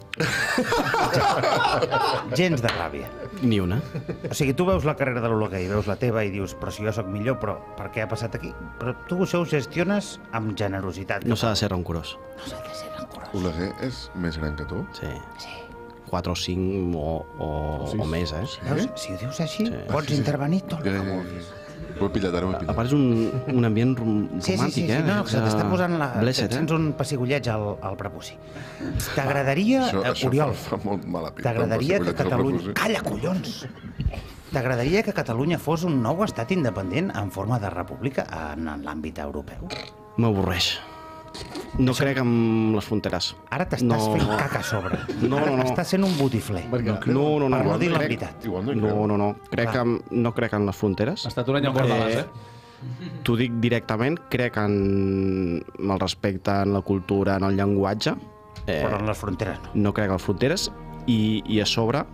Gens de ràbia. Ni una. O sigui, tu veus la carrera de l'Oleguer i veus la teva i dius, però si jo sóc millor, però per què ha passat aquí? Però tu això ho gestiones amb generositat. No s'ha de ser rancorós. No s'ha de ser rancorós. Oleguer és més gran que tu? Sí. Sí. quatre o cinc o, o, o més, eh? Veus? Si ho dius així, Sí. pots intervenir tot el Ja, que ja, ja. vulguis. Ho he pillat, ara ho he A pillat. part és un, un ambient rom Sí, sí, sí, romàntic, sí, eh? no, no, que se t'està posant la... Blessed, Sents eh? un pessigolleig al, al prepuci. T'agradaria, Això, eh, això Oriol, fa, fa molt mala pinta. t'agradaria que el pessigolleig al Catalunya... prepuci. Calla, collons! T'agradaria que Catalunya fos un nou estat independent en forma de república en l'àmbit europeu? M'avorreix. No crec en les fronteres. Ara t'estàs No. fent caca a sobre. No, Ara no, no. estàs sent un botifler. No, no, no. Per no dir la crec- veritat. Igual no hi No, creu. no, no. Crec Clar. en, no crec en les fronteres. ha estat un any amb Bordalàs, eh? T'ho dic directament, crec en, en el respecte, en la cultura, en el llenguatge. Eh, Però en les fronteres no. no crec en les fronteres i, i a sobre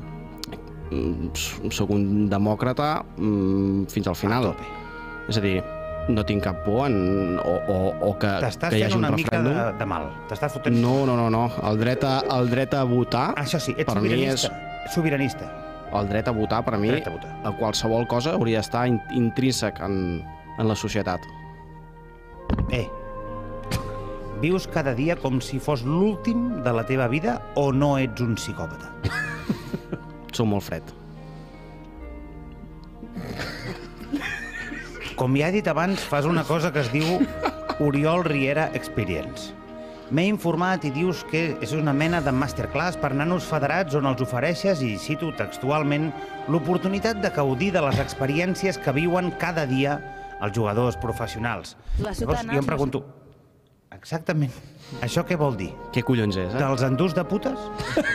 mm, sóc un demòcrata mm, fins al final. A tope. És a dir, no tinc cap por en, o, o, o que, T'estàs que hi fent hagi un una mica referèndum. de, de mal. T'estàs fotent... No, no, no, no. El dret a, el dret a votar, Això sí, ets per mi és... sobiranista. Sobiranista. El dret a votar, per mi, Dret a votar. a qualsevol cosa hauria d'estar in, intrínsec en, en la societat. Eh, vius cada dia com si fos l'últim de la teva vida o no ets un psicòpata? Sóc molt fred. Com ja he dit abans, fas una cosa que es diu Oriol Riera Experience. M'he informat i dius que és una mena de masterclass per nanos federats on els ofereixes, i cito textualment, l'oportunitat de gaudir de les experiències que viuen cada dia els jugadors professionals. Les Llavors, sotanes jo em pregunto, exactament, això què vol dir? Què collons és, eh? Dels endús de putes?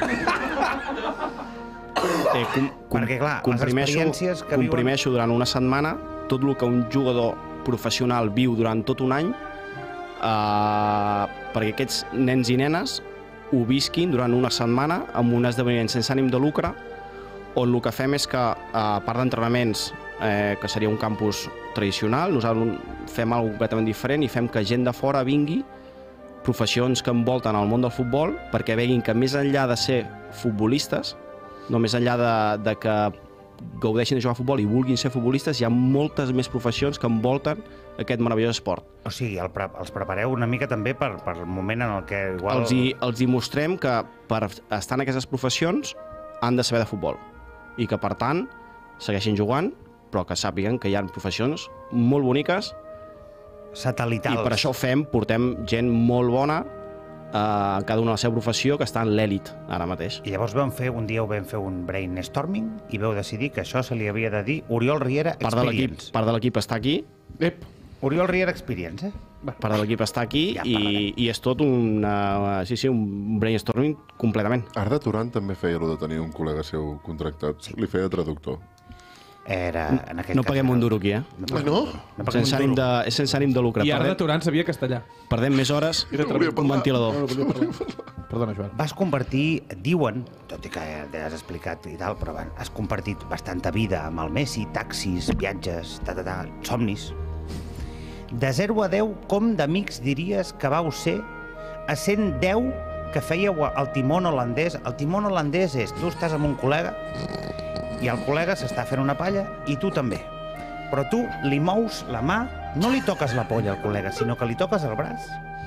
Eh, com, com, Perquè, clar, les comprimeixo, experiències que viuen- comprimeixo durant una setmana tot el que un jugador professional viu durant tot un any eh, perquè aquests nens i nenes ho visquin durant una setmana amb un esdeveniment sense ànim de lucre on el que fem és que, a part d'entrenaments, eh, que seria un campus tradicional, nosaltres fem alguna completament diferent i fem que gent de fora vingui professions que envolten el món del futbol, perquè veguin que més enllà de ser futbolistes, no més enllà de, de que gaudeixin de jugar a futbol i vulguin ser futbolistes, hi ha moltes més professions que envolten aquest meravellós esport. O sigui, el pre els prepareu una mica també per, per el moment en el que igual... Els hi, els hi mostrem que per estar en aquestes professions han de saber de futbol i que, per tant, segueixin jugant, però que sàpiguen que hi ha professions molt boniques satellitals. I per això ho fem, portem gent molt bona a cada una de la seva professió que està en l'èlit ara mateix. I llavors vam fer, un dia ho vam fer un brainstorming i vau decidir que això se li havia de dir Oriol Riera Experience. Part de l'equip està aquí. Ep. Oriol Riera Experience, eh? Part de l'equip està aquí ja, i, i és tot una, sí, sí, un brainstorming completament. Arda Turan també feia allò de tenir un col·lega seu contractat. Sí. Li feia traductor. Era, en aquest no cas, paguem un duro aquí, eh? Ah, no? no sense ànim de, és sense ànim de lucre. I Arda Turan sabia castellà. Perdem més hores que un ventilador. Perdona, Joan. Vas convertir, diuen, tot i que ja has explicat i tal, però van, has compartit bastanta vida amb el Messi, taxis, viatges, ta, ta, ta, somnis. De zero a deu, com d'amics diries que vau ser a cent deu que fèieu el timón holandès? El timón holandès és, tu estàs amb un col·lega i el col·lega s'està fent una palla i tu també. Però tu li mous la mà, no li toques la polla al col·lega, sinó que li toques el braç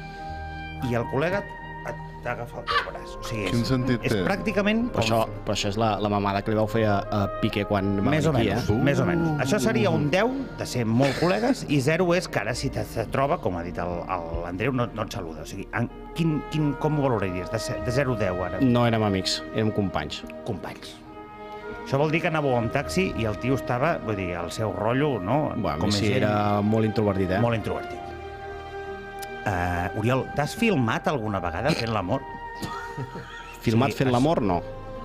i el col·lega t'agafa el teu braç. O sigui, és, Quin sentit és té? pràcticament... Però això, però això és la, la mamada que li vau fer a, a Piqué quan va Més o venir menys, aquí, eh? més o menys. Això seria un deu de ser molt col·legues i zero és que ara si te, te troba, com ha dit l'Andreu, no, no et saluda. O sigui, en, quin, quin, com ho valoraries? De, de zero a deu ara? No érem amics, érem companys. Companys. Això vol dir que anàveu amb taxi i el tio estava, vull dir, el seu rotllo, no? Bueno, com si era molt introvertit, eh? Molt introvertit. Uh, Oriol, t'has filmat alguna vegada fent l'amor? Filmat Sí, fent has- l'amor, no.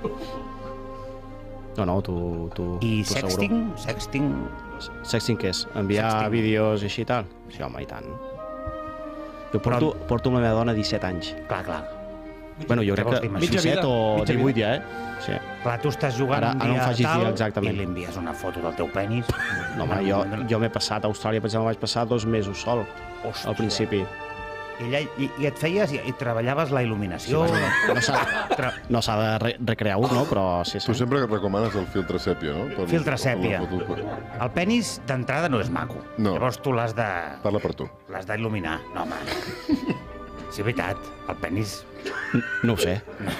No, no, tu, tu, I tu sexting? Sexting? Seguro. Sexting què és? Enviar Sexting. vídeos i així i tal? Sí, home, i tant. Jo porto, Però- porto amb la meva dona disset anys. Clar, clar. Bueno, jo Què crec vols que dir amb això? Mitja disset vida, o mitja divuit vida. ja, eh? Sí. Clar, tu estàs jugant Ara- un ara no dia em facis tal dir exactament. i li envies una foto del teu penis. No, home, jo, jo m'he passat a Austràlia, per exemple, vaig passar dos mesos sol, Hòstia. al principi. I, allà, i, i et feies, i, i treballaves la il·luminació. No s'ha Tra- no s'ha de re recrear un, no? Però sí, sí. Tu sempre recomanes el filtre sèpia, no? Per, Filtre per la sèpia. foto. El penis d'entrada no és maco. No. Llavors tu l'has de... Parla per tu. L'has d'il·luminar. No, home. Sí, és veritat. El penis... No ho sé.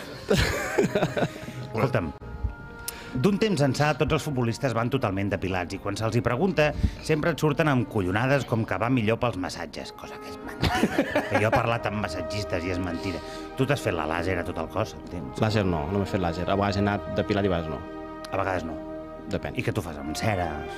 Escolta'm, d'un temps ençà tots els futbolistes van totalment depilats i quan se'ls hi pregunta sempre et surten amb collonades com que va millor pels massatges, cosa que és mentida. Que jo he parlat amb massatgistes i és mentida. Tu t'has fet la làser a tot el cos, entens? Làser no, no m'he fet làser. A vegades he anat depilat i a vegades no. A vegades no. Depèn. I què tu fas, amb ceres?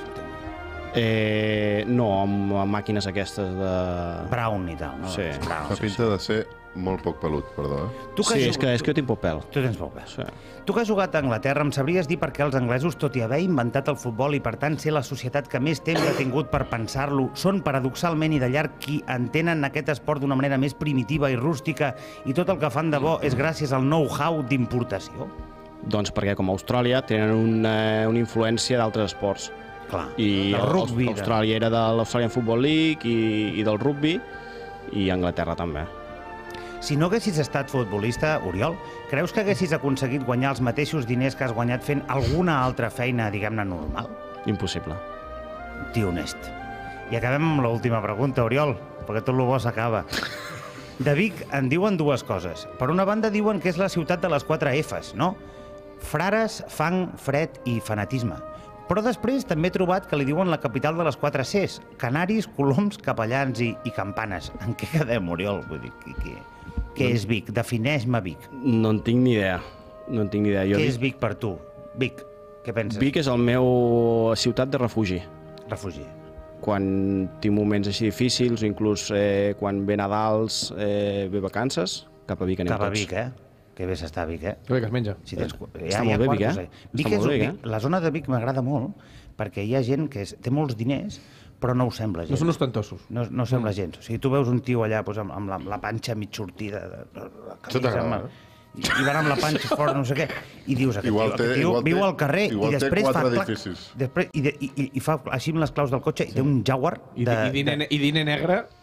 Eh, no, amb, amb màquines aquestes de... Brown i tal, no? Sí. Brown, Fa pinta de ser molt poc pelut, perdó, eh? Tu que Sí, has és que, és que jo tinc poc pèl. Tu tens poc pèl. Sí. Tu que has jugat a Anglaterra, em sabries dir per què els anglesos, tot i haver inventat el futbol i per tant ser la societat que més temps ha tingut per pensar-lo, són paradoxalment i de llarg qui entenen aquest esport d'una manera més primitiva i rústica i tot el que fan de bo és gràcies al know-how d'importació? Doncs perquè com a Austràlia tenen una, una influència d'altres esports. Clar, I del rugby. de- Austràlia era de l'Australian Football League i, i del rugby i Anglaterra també. Si no haguessis estat futbolista, Oriol, creus que haguessis aconseguit guanyar els mateixos diners que has guanyat fent alguna altra feina, diguem-ne, normal? Impossible. Tio honest. I acabem amb l'última pregunta, Oriol, perquè tot el bo s'acaba. De Vic en diuen dues coses. Per una banda diuen que és la ciutat de les quatre Fs, no? Frares, fang, fred i fanatisme. Però després també he trobat que li diuen la capital de les quatre Cs. Canaris, coloms, capellans i, i campanes. En què quedem, Oriol? Vull dir, què, què, què és Vic? Defineix-me Vic. No en tinc ni idea. No en tinc ni idea. Jo Què dic, és Vic per tu? Vic, què penses? Vic és el meu ciutat de refugi. Refugi. Quan tinc moments així difícils, o inclús eh, quan ve Nadals, eh, ve vacances, cap a Vic anem Cap a tots. Vic, eh? Que bé s'està a Vic, eh? Que bé que es menja. Si tens... Està molt bé, Vic, eh? Vic Està és molt un... bé, eh? Vic... La zona de Vic m'agrada molt perquè hi ha gent que és... té molts diners però no ho sembla gens. No són ostentosos. No, no sembla gens. O sigui, tu veus un tio allà doncs, amb, amb la, la panxa mig sortida, de, de, la Això camisa, t'agrada, amb, i, i van amb la panxa fora, no sé què, i dius, aquest Igual tio, té- aquest tio igual té- viu al carrer igual i té després fa quatre clac, edificis. després, i, de, i, i, i fa així amb les claus del cotxe i té un Jaguar I, de, i, diner, I diner negre...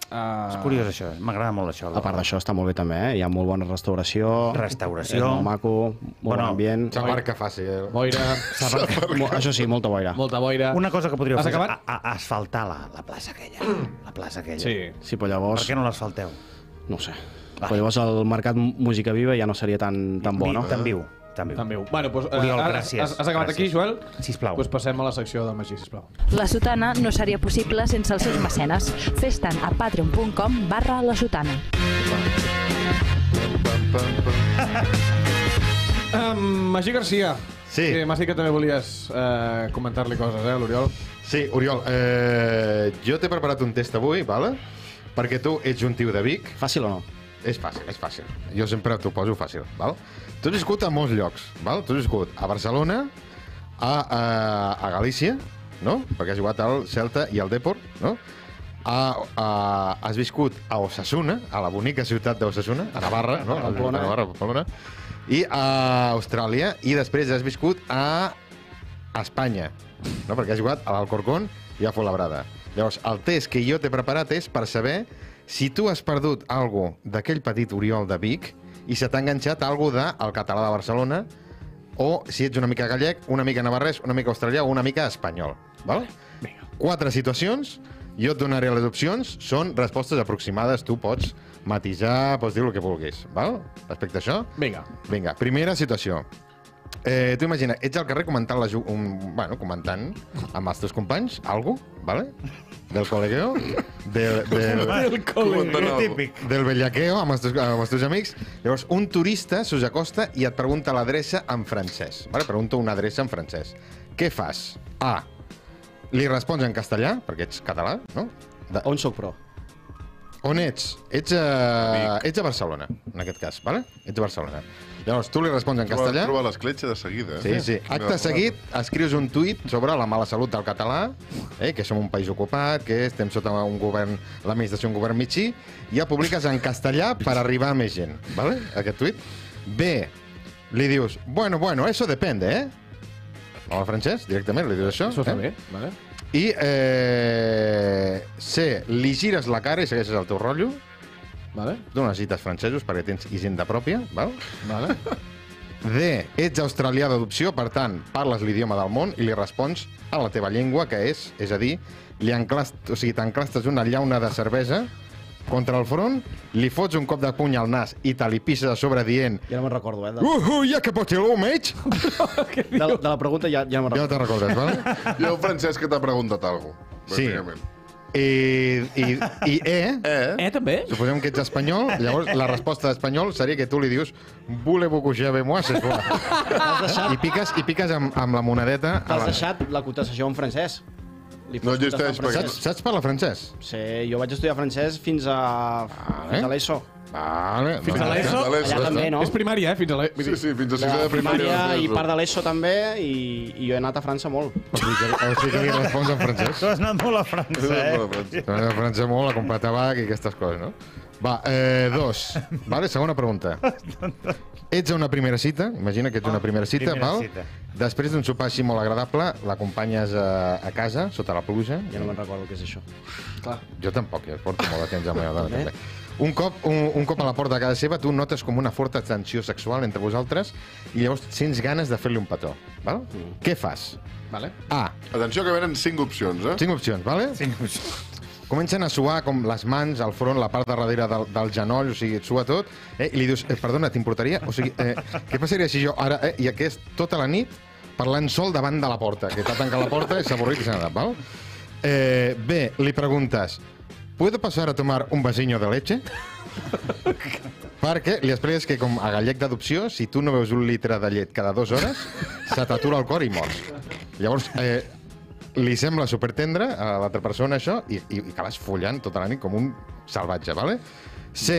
Uh... És curiós, això. M'agrada molt, això. A part d'això, està molt bé també, eh? Hi ha molt bona restauració. Restauració. És molt maco, molt bon Bueno, ambient. Xabarca fàcil. Boira. Mo- Això sí, molta boira. Molta boira. Una cosa que podríeu Has fer és acabat? a- a- asfaltar la, la plaça aquella. La plaça aquella. Sí. Sí, però Per llavors... què no l'asfalteu? No ho sé. Però llavors el mercat música viva ja no seria tan, tan bo, no? Tan viu. Tan viu. Tan viu. Bueno, doncs, eh, Oriol, has- gràcies. Has, has acabat Gràcies. aquí, Joel? Sisplau. Doncs passem a la secció del Magí, sisplau. La Sotana no seria possible sense els seus mecenes. Fes-te'n a patreon punt com barra la Sotana. Um, Magí Garcia. Sí. Que m'has dit que també volies eh, comentar-li coses, eh, l'Oriol? Sí, Oriol, eh, jo t'he preparat un test avui, vale? Perquè tu ets un tio de Vic. Fàcil o no? És fàcil, és fàcil. Jo sempre t'ho poso fàcil, val? Tu has viscut a molts llocs, val? Tu has viscut a Barcelona, a, a, a Galícia, no? Perquè has jugat al Celta i al Depor, no? A, a, has viscut a Osasuna, a la bonica ciutat d'Osasuna, a Navarra, no? A Pamplona. Navarra, a Pamplona. I a Austràlia, i després has viscut a Espanya, no? Perquè has jugat a l'Alcorcón i a Fuenlabrada. Llavors, el test que jo t'he preparat és per saber si tu has perdut algo d'aquell petit Oriol de Vic i se t'ha enganxat algo del català de Barcelona, o si ets una mica gallec, una mica navarrès, una mica australià o una mica espanyol. Val? Quatre situacions, jo et donaré les opcions, són respostes aproximades, tu pots matisar, pots dir el que vulguis. Val? Respecte a això? Vinga. Vinga, primera situació. Eh, tu imagina, ets al carrer comentant, la, ju- un, bueno, comentant amb els teus companys, algo, vale? Del col·legueo, del, del, El típic. del bellaqueo amb els, teus, amb els teus amics. Llavors, un turista s'us acosta i et pregunta l'adreça en francès. Vale? Pregunta una adreça en francès. Què fas? A. Li respons en castellà, perquè ets català, no? De, On soc, però? on ets? Ets a, ets a Barcelona, en aquest cas, vale? Ets a Barcelona. Llavors, tu li respons en castellà. Trobar l'escletxa de seguida. Sí, sí. Acte seguit, escrius un tuit sobre la mala salut del català, eh, que som un país ocupat, que estem sota un govern, l'administració un govern mitjí, i el publiques en castellà per arribar a més gent, ¿vale? Aquest tuit. B, li dius, bueno, bueno, eso depende, eh? Al francès, directament, li dius això. Això està eh? bé, vale? I eh, C, li gires la cara i segueixes el teu rotllo. Vale? Tu necessites francesos perquè tens hisenda pròpia, val? Vale. D, ets australià d'adopció, per tant, parles l'idioma del món i li respons a la teva llengua, que és, és a dir, li enclast, o sigui, t'enclastes una llauna de cervesa contra el front, li fots un cop de puny al nas i te li pisses a sobre dient Ja no me'n recordo, eh? De, uh, uh, ja que pots ser-ho, mate! de, de la pregunta ja, ja no me'n Ja no recordo. te'n recordes, vale? Hi ha un francès que t'ha preguntat alguna cosa, Sí. bàsicament. I, i, i E, Eh? Eh, també? suposem que ets espanyol, llavors la resposta d'espanyol seria que tu li dius voulez-vous coucher avec moi ce soir? I piques, i piques amb, amb la monedeta. a T'has la- deixat la contestació en francès. Li No pots contestar existeix, en francès. Saps, saps parlar francès? Sí, jo vaig estudiar francès fins a, fins a l'ESO. Vale. Fins a l'ESO? De l'ESO. Allà també, no? És primària, eh? Fins a la... vull Sí, dir- sí, fins a De sisè de primària. primària i de part de l'ESO també, i, i jo he anat a França molt. O sigui que, o sigui que li respons en francès. Tu has anat molt a França, eh? En francès molt, a comprar tabac i aquestes coses, no? Va, eh, dos. Vale, segona pregunta. Ets a una primera cita, imagina que ets a una primera cita, primera val? cita. Després d'un sopar així molt agradable, l'acompanyes a, a casa, sota la pluja. Ja no me'n recordo què és això. Clar. Jo tampoc, jo porto molt de temps amb la meva dona, també. Un cop, un, un cop a la porta de casa seva, tu notes com una forta tensió sexual entre vosaltres i llavors sents ganes de fer-li un petó. Val? Mm. Què fas? Vale. A. Atenció que venen cinc opcions, eh? Cinc opcions, vale? Sí. Comencen a suar com les mans, el front, la part de darrere del, del genoll, o sigui, et sua tot, eh? I li dius, eh, perdona, t'importaria? O sigui, eh, què passaria si jo ara, eh, i aquest, tota la nit, parlant sol davant de la porta, que t'ha tancat la porta i s'ha avorrit i s'ha anat, val? Eh, bé, li preguntes, ¿puedo pasar a tomar un vasiño de leche? Perquè li expliques que com a gallec d'adopció, si tu no veus un litre de llet cada dues hores, se t'atura el cor i mors. Llavors, eh, li sembla supertendre a l'altra persona això i, i, i acabes follant tota la nit com un salvatge, vale? C,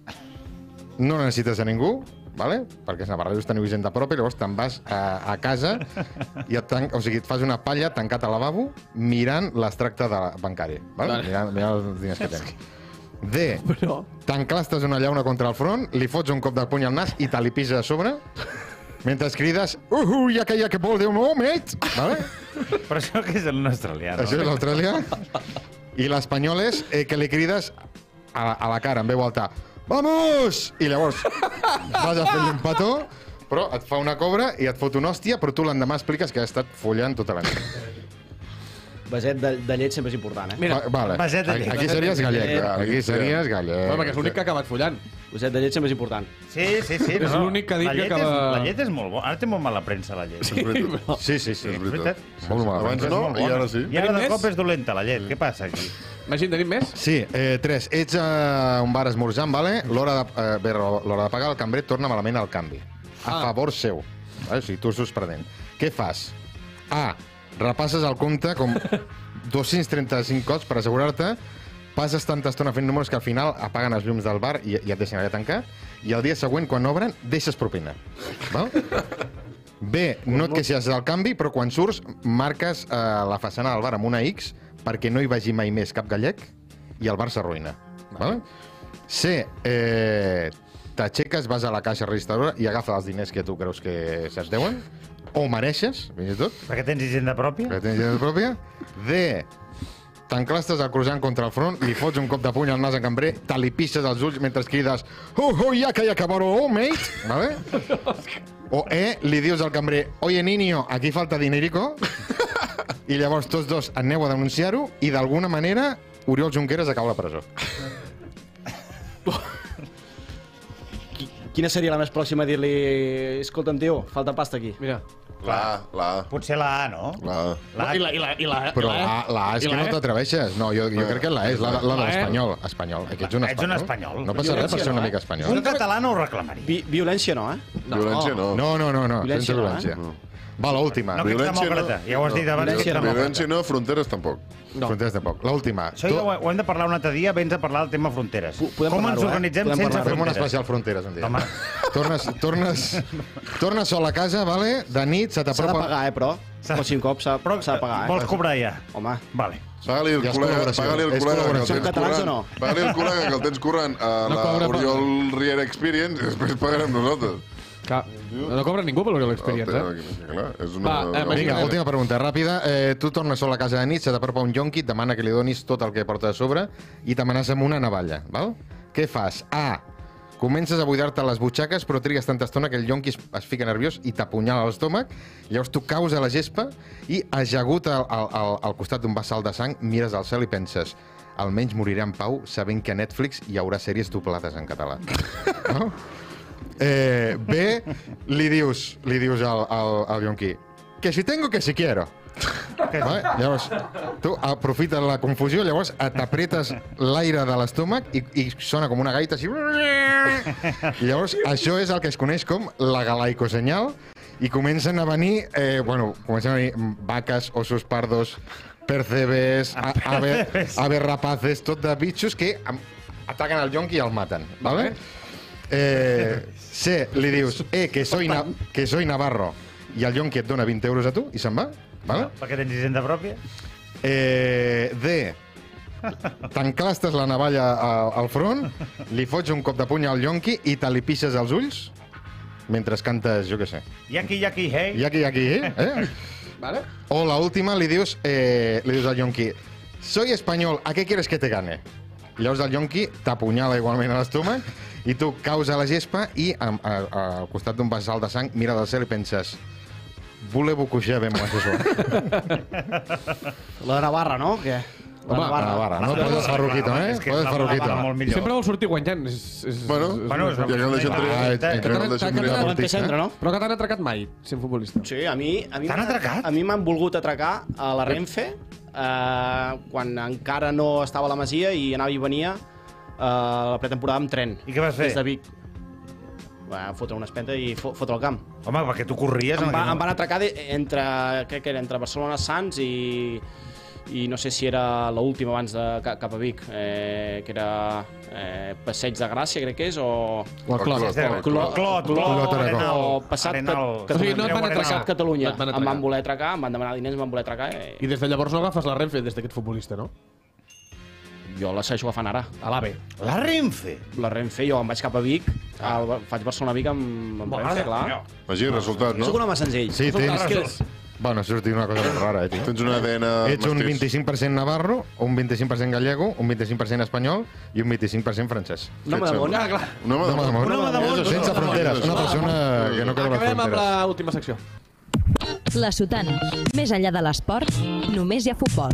no necessites a ningú, vale? Perquè a Navarra teniu gent de prop i llavors te'n vas a, a casa i et, tanc, o sigui, et fas una palla tancat al lavabo mirant l'extracte de bancari, vale? Vale. Mirant, mirant els diners que tens. D, Però... t'enclastes una llauna contra el front, li fots un cop de puny al nas i te li pises a sobre, mentre crides uhu, ja que ja que vol, Déu meu, mate! Vale? Però això que és en australià, no? Això és l'australià. I l'espanyol és eh, que li crides a, a la cara en veu alta, vamos! I llavors vas a fer-li un petó, però et fa una cobra i et fot una hòstia, però tu l'endemà expliques que has estat follant tota la nit. Vaset de, de llet sempre és important, eh? Mira, Va, vale. vaset de llet. Aquí series gallec. Aquí series gallec. Bueno, perquè és l'únic que ha acabat follant. Vaset de llet sempre és important. Sí, sí, sí. És l'únic que ha dit la que llet acaba- És, la llet és molt bona. Ara té molt mala premsa, la llet. Sí, Sí, sí, sí. És veritat. Molt malament. Abans no, i ara sí. I ara de Tenim cop més? és dolenta, la llet. Què passa aquí? Imagina, tenim més? Sí, eh, tres. Ets a un bar esmorzant, vale? L'hora de, eh, bé, l'hora de pagar, el cambrer et torna malament el canvi. A Ah. favor seu. Vale? O sigui, tu surts perdent. Què fas? A. Repasses el compte com dos-cents trenta-cinc cops per assegurar-te, passes tanta estona fent números que al final apaguen els llums del bar i, i et deixen allà tancar, i el dia següent, quan obren, deixes propina. Val? B. No et queixes del canvi, però quan surts marques eh, la façana del bar amb una X perquè no hi vagi mai més cap gallec i el bar s'arruïna. Vale? C. Eh, T'aixeques, vas a la caixa registradora i agafes els diners que tu creus que se'ls deuen, o mereixes, fins i tot, Perquè tens hisenda pròpia? que tens diners pròpia. D. T'enclastes el croissant contra el front, li fots un cop de puny al nas al cambrer, te li pixes els ulls mentre crides «Oh, oh, ya que ya acabaron, oh, mate!» ¿Vale? O E, li dius al cambrer «Oye, niño, aquí falta dinerico», i llavors tots dos aneu a denunciar-ho i d'alguna manera Oriol Junqueras acaba a la presó. Quina seria la més pròxima a dir-li escolta'm, tio, falta pasta aquí? Mira. La A, la A. Potser la A, no? La A. La I la, i la, i la, Però i la, la, la A és I que la no E? t'atreveixes. No, jo, jo crec que la A és la, la de La E? l'espanyol. Espanyol. Que ets un Ets un espanyol. espanyol. No passa res per ser una no, eh? mica espanyol. Un català no ho reclamaria. Vi violència no, eh? Violència no. No, no, no, no. Violència Sense no, violència. Va, l'última. No, que ets Violència no. demòcrata. Ja ho has dit abans, que ets Violència no. demòcrata. Violència no, fronteres tampoc. No. Fronteres tampoc. L'última. Això ja ho, ho hem de parlar un altre dia, vens a parlar del tema fronteres. Po- podem Com ens parlar-ho, eh? organitzem Podem sense parlar-ho. Fem un fronteres? especial fronteres un dia. Home. Tornes, tornes, tornes sol a casa, vale? De nit se S'ha de t'apropa... pagar, eh, però. S'ha- O cinc cops s'ha Però s'ha de pagar, eh? vols cobrar ja? Home, Vale. Paga-li el Ja és col·lega, col·laboració. paga-li el És col·lega que el col·laboració. tens Som catalans currant. o no? Paga-li el col·lega que el tens currant a No la cobra, però- Oriol Riera Experience i després pagarem nosaltres. Clar, no cobra ningú per l'experience, Hòstia, eh? que- clar, és una... Va, eh, Vinga, Vinga, última pregunta, ràpida. Eh, tu tornes sol a casa de nit, se t'apropa un yonqui, et demana que li donis tot el que porta a sobre i t'amenaça amb una navalla, val? Què fas? A. Comences a buidar-te les butxaques, però trigues tanta estona que el yonqui es, es fica nerviós i t'apunyala a l'estómac. Llavors tu caus a la gespa i, ajagut al, al, al, al costat d'un vessal de sang, mires al cel i penses almenys moriré en pau sabent que a Netflix hi haurà sèries doblades en català. No? Eh, B, li dius, li dius al, al, al yonqui que si tengo, que si quiero. Vale? Llavors, tu aprofites la confusió, llavors t'apretes l'aire de l'estómac i, i sona com una gaita així. I llavors, això és el que es coneix com la galaicosenyal i comencen a venir, eh, bueno, comencen a venir vaques, osos pardos, percebes, a, ave, aves rapaces, tot de bitxos que am- ataquen el yonqui i el maten. Vale? Eh, C, li dius, eh, que soy, na, que soy Navarro, i el yonqui et dona vint euros a tu i se'n va. Vale? Perquè tens hisenda pròpia? Eh, D. T'enclastes la navalla a- al front, li fots un cop de puny al yonqui i te li pixes els ulls mentre cantes, jo què sé. Yaki, yaki, hey. Yaki, yaki, eh? eh? Vale? O la última li dius, eh, li dius al yonqui soy español, ¿a qué quieres que te gane? I llavors el yonqui t'apunyala igualment a l'estómac i tu caus a la gespa i a, a, a, al costat d'un vessal de sang mira del cel i penses voleu coixar ben l'assessor. la de Navarra, no? Què? La Home, Navarra. Navarra, no? Poses farruquito, eh? És que Poses la farruquito. Navarra molt millor. Sempre vol sortir guanyant. És, és, Bueno, és, Bueno, és ja que el deixen Ah, triar. et- Ja que el deixen Català- triar. Volem fer centre, no? Però que t'han atracat mai, sent futbolista. Sí, a mi... A mi T'han m'han- atracat? A mi m'han volgut atracar a la Renfe eh, quan encara no estava a la Masia i anava i venia eh, a la pretemporada amb tren. I què vas fer? Des de Vic. Va fotre una espenta i fo fotre el camp. Home, perquè tu corries... Em, en va, aquell em van atracar de, entre, crec que era entre Barcelona Sants i, i no sé si era l'última abans de ca- cap a Vic, eh, que era eh, Passeig de Gràcia, crec que és, o... O el Clot. El Clot. Clot, Clot, Clot, o Arenal. passat Arenal. Cat- O sigui, no et van Catalunya. atracar. Passat Catalunya. No et van Em atracar. van voler atracar, em van demanar diners, em van voler atracar. Eh. I des de llavors no agafes la Renfe des d'aquest futbolista, no? Jo la segueixo agafant ara. A l'AVE. La Renfe. La Renfe, jo em vaig cap a Vic, al, faig Barcelona-Vic amb, amb Renfe, clar. Magí, resultat, no? Soc un home senzill. Sí, Soc un tens- home que- Bueno, això és una cosa molt rara, eh, tio. Tens un A D N Ets un mestís. vint-i-cinc per cent navarro, un vint-i-cinc per cent gallego, un vint-i-cinc per cent espanyol i un vint-i-cinc per cent francès. Un home de món. Ah, clar. Un home de món. Un home de món. Sense fronteres. Una persona que no creu les Acabem amb fronteres. l'última secció. La Sotana. Més enllà de l'esport, només hi ha futbol.